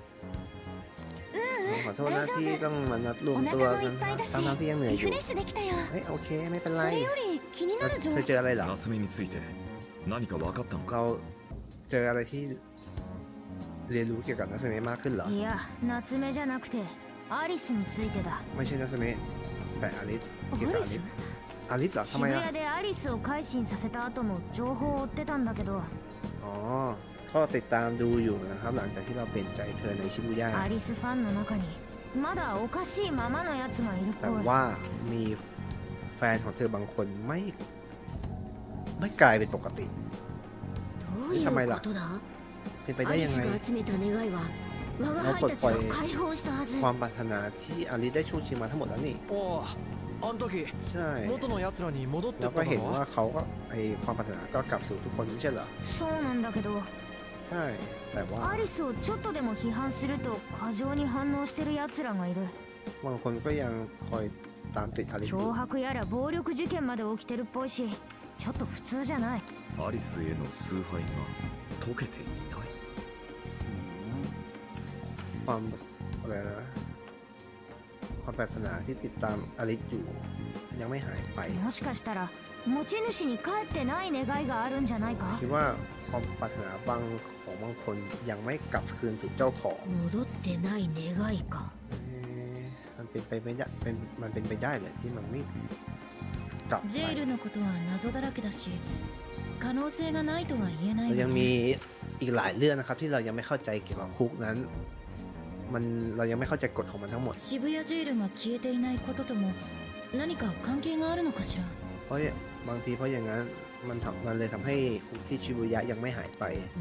S1: ขอโทษนะที่ต้องมานัดรวมตัวกันทั้งที่ยังเหนื่อยอยู่โอเคไม่เป็นไรเธอเจออะไรเหรอเราเจออะไรที่เรียนรู้เกี่ยวกับนัสเมะมากขึ้นเหรอ
S2: いや夏目じゃなくてアリスについてだ
S1: ไม่ใช่นัสเมะแต่อลิสเกี่ยวกับอลิสเหรอทำไม
S2: 渋谷でアリスを改心させた後も情報を追ってたんだけど
S1: อ๋อก็ติดตามดูอยู่นะครับหลังจากที่เราเปลี่ยนใจเธอในชิบุย่า
S2: アリスファンの中にまだおかしいままのやつがいるっぽい
S1: แต่ว่ามีแฟนของเธอบางคนไม่กลายเป็นปกติทำไมล่ะเป็นไปได้ยังไงเราปลดปล่อยความปรารถนาที่อลิสได้ช่วงชิงมาทั้งหมดแล้วนี่ใช่แล้วก็เห็นว่าเขาก็ไอความปรารถนาก็กลับสู่ทุกคนไม่ใช่เหรอใช่แต่ว่า
S2: アリスをちょっとでも批判すると過剰に反応してる奴らがいる
S1: บางคนก็ยังคอยตามติดอลิส
S2: 脅迫やら暴力事件まで起きてるっぽいしちょっと普通じゃない
S3: アリスへの崇拝が解けていない
S1: ความอะไรนะความปรารถนาที่ติดตามอลิสอยู่ยังไม่หายไป
S2: もしかしたら持ち主に帰ってない願いがあるんじゃないか
S1: คิดว่าความปรารถนาบางคนยังไม่กลับคืนสู่เจ้าของ
S2: 戻ってない願いか
S1: มันเป็นไปไม่ได้มันเป็นไปได้เลยที่มันไม่กลับ
S2: ジェイルのことは謎だらけだし可能性がないとは言えない
S1: ยังมีอีกหลายเรื่องนะครับที่เรายังไม่เข้าใจเกี่ยวกับคุกนั้นเรายังไม่เข้าใจกฎของมันทั้งหมด
S2: 渋谷ジェイルが消えていないこととも何か関係があるのかしら
S1: เพราะบางทีเพราะอย่างนั้นมันเลยทำให้คุกที่ชิบุยะยังไม่หายไป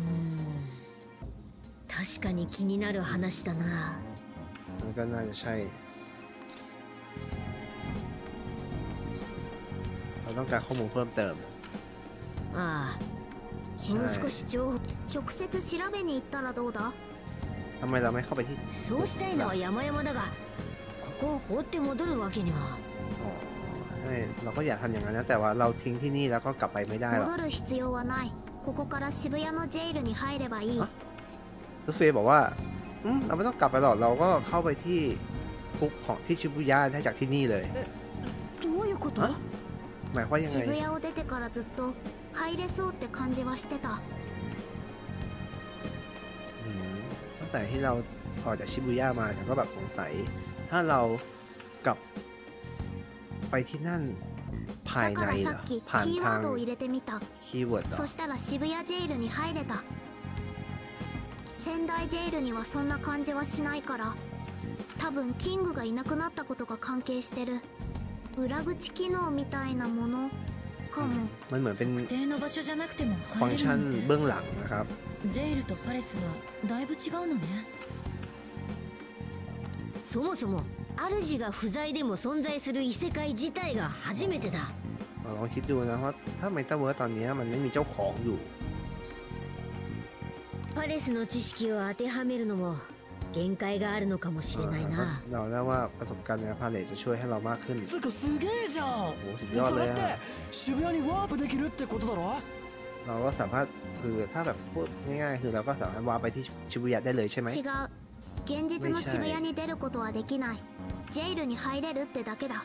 S2: 確かに気になる話だな
S1: มันก็น่าจะใช่เราต้องการข้อมูลเพิ่มเติม
S2: もう少し直接調べに行ったらどうだ
S1: ทำไมเราไม่เข้าไปที่
S2: そうしたいのは山々だがここを放って戻るわけには
S1: เราก็อยากทำอย่างนั้นนะแต่ว่าเราทิ้งที่นี่แล้วก็กลับไปไม่ได้หรอก
S2: 戻る必要はないここから渋谷のジェイルに入ればいい
S1: ลูเฟย์บอกว่าเราไม่ต้องกลับไปหรอกเราก็เข้าไปที่คุกของที่ชิบุย่าได้จากที่นี่เลย
S2: どういうこと
S1: หมายความยังไง
S2: 渋谷を出てからずっと入れそうって感じはしてた
S1: ตั้งแต่ที่เราออกจากชิบุย่ามาฉันก็แบบสงสัยถ้าเรากลับไปที่นั่นภายในเหรอผ่านทางคีย์เวิร์ดเหรอ
S2: そしたら渋谷ジェイルに入れた仙台ジェイルにはそんな感じはしないから多分キングがいなくなったことが関係してる裏口機能みたいなものかも
S1: มันเหมือนเป็นฟังก์ชันเบื้องหลังนะครับ
S2: ジェイルとパレスはだいぶ違うのねそもそも主が不在でも存在する異世界自体が初めてだ
S1: ลองคิดดูนะว่าถ้าเมตาเวิร์สตอนนี้มันไม่มีเจ้าของอยู่
S2: パレスの知識を当てはめるのも限界があるのかもしれないな
S1: เราได้ว่าประสบการณ์ในพาเลทจะช่วยให้เรามากขึ้น
S4: つうかすげえじゃん
S1: โอ้สุดยอดเลยอะ
S4: 渋谷にワープできるってことだろ
S1: เราก็สามารถคือถ้าแบบพูดง่ายๆคือเราก็สามารถวาร์ปไปที่ชิบุยะได้เลยใช่ไหม
S2: 違う現実の渋谷に出ることはできないジェイルに入れるってだけだ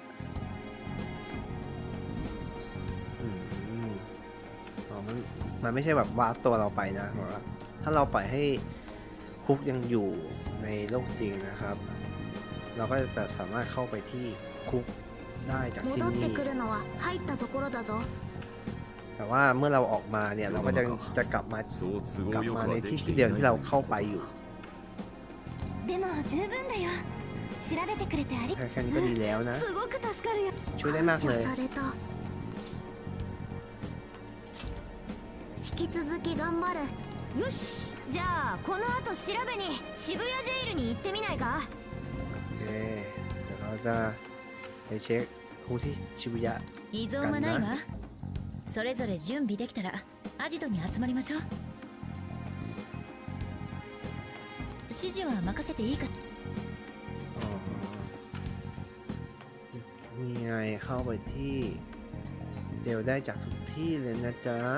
S1: มันไม่ใช่แบบวาร์ปตัวเราไปนะถ้าเราปล่อยให้คุกยังอยู่ในโลกจริงนะครับเราก็จะสามารถเข้าไปที่คุกได้จากที่นี่แต่ว่าเมื่อเราออกมาเนี่ยเราก็จะกลับมาในที่เดียวที่เราเข้าไปอยู่แค่นี้ก็ดีแล้วนะช่วยได้มากเลย
S2: 引き続き頑張るよしじゃあこの後調べに渋谷ジェイルに行ってみないか
S1: โอเคเดี๋ยวเราจะไปเช็คคุกที่ชิบุยะ
S2: 異存はないわそれぞれ準備できたらアジトに集まりましょう指示は任せていいか
S1: นี่ไงเข้าไปที่เจลได้จากทุกที่เลยนะจ๊ะ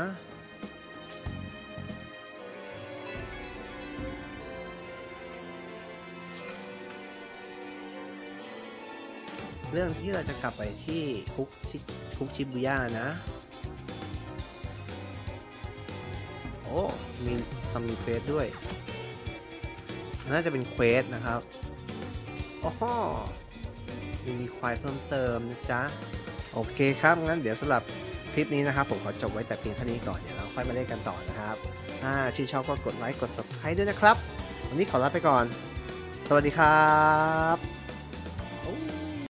S1: เรื่องที่เราจะกลับไปที่คุกชิบุย่านะโอโอ้มีมีเควสด้วยน่าจะเป็นเควสนะครับโอ้โหมีควายเพิ่มเติมนะจ๊ะโอเคครับงั้นเดี๋ยวสำหรับคลิปนี้นะครับผมขอจบไว้แต่เพียงเท่านี้ก่อนเดี๋ยวเราค่อยมาเล่นกันต่อนะครับชื่นชอบก็กดไลค์กด Subscribe ด้วยนะครับวันนี้ขอลาไปก่อนสวัสดีครับ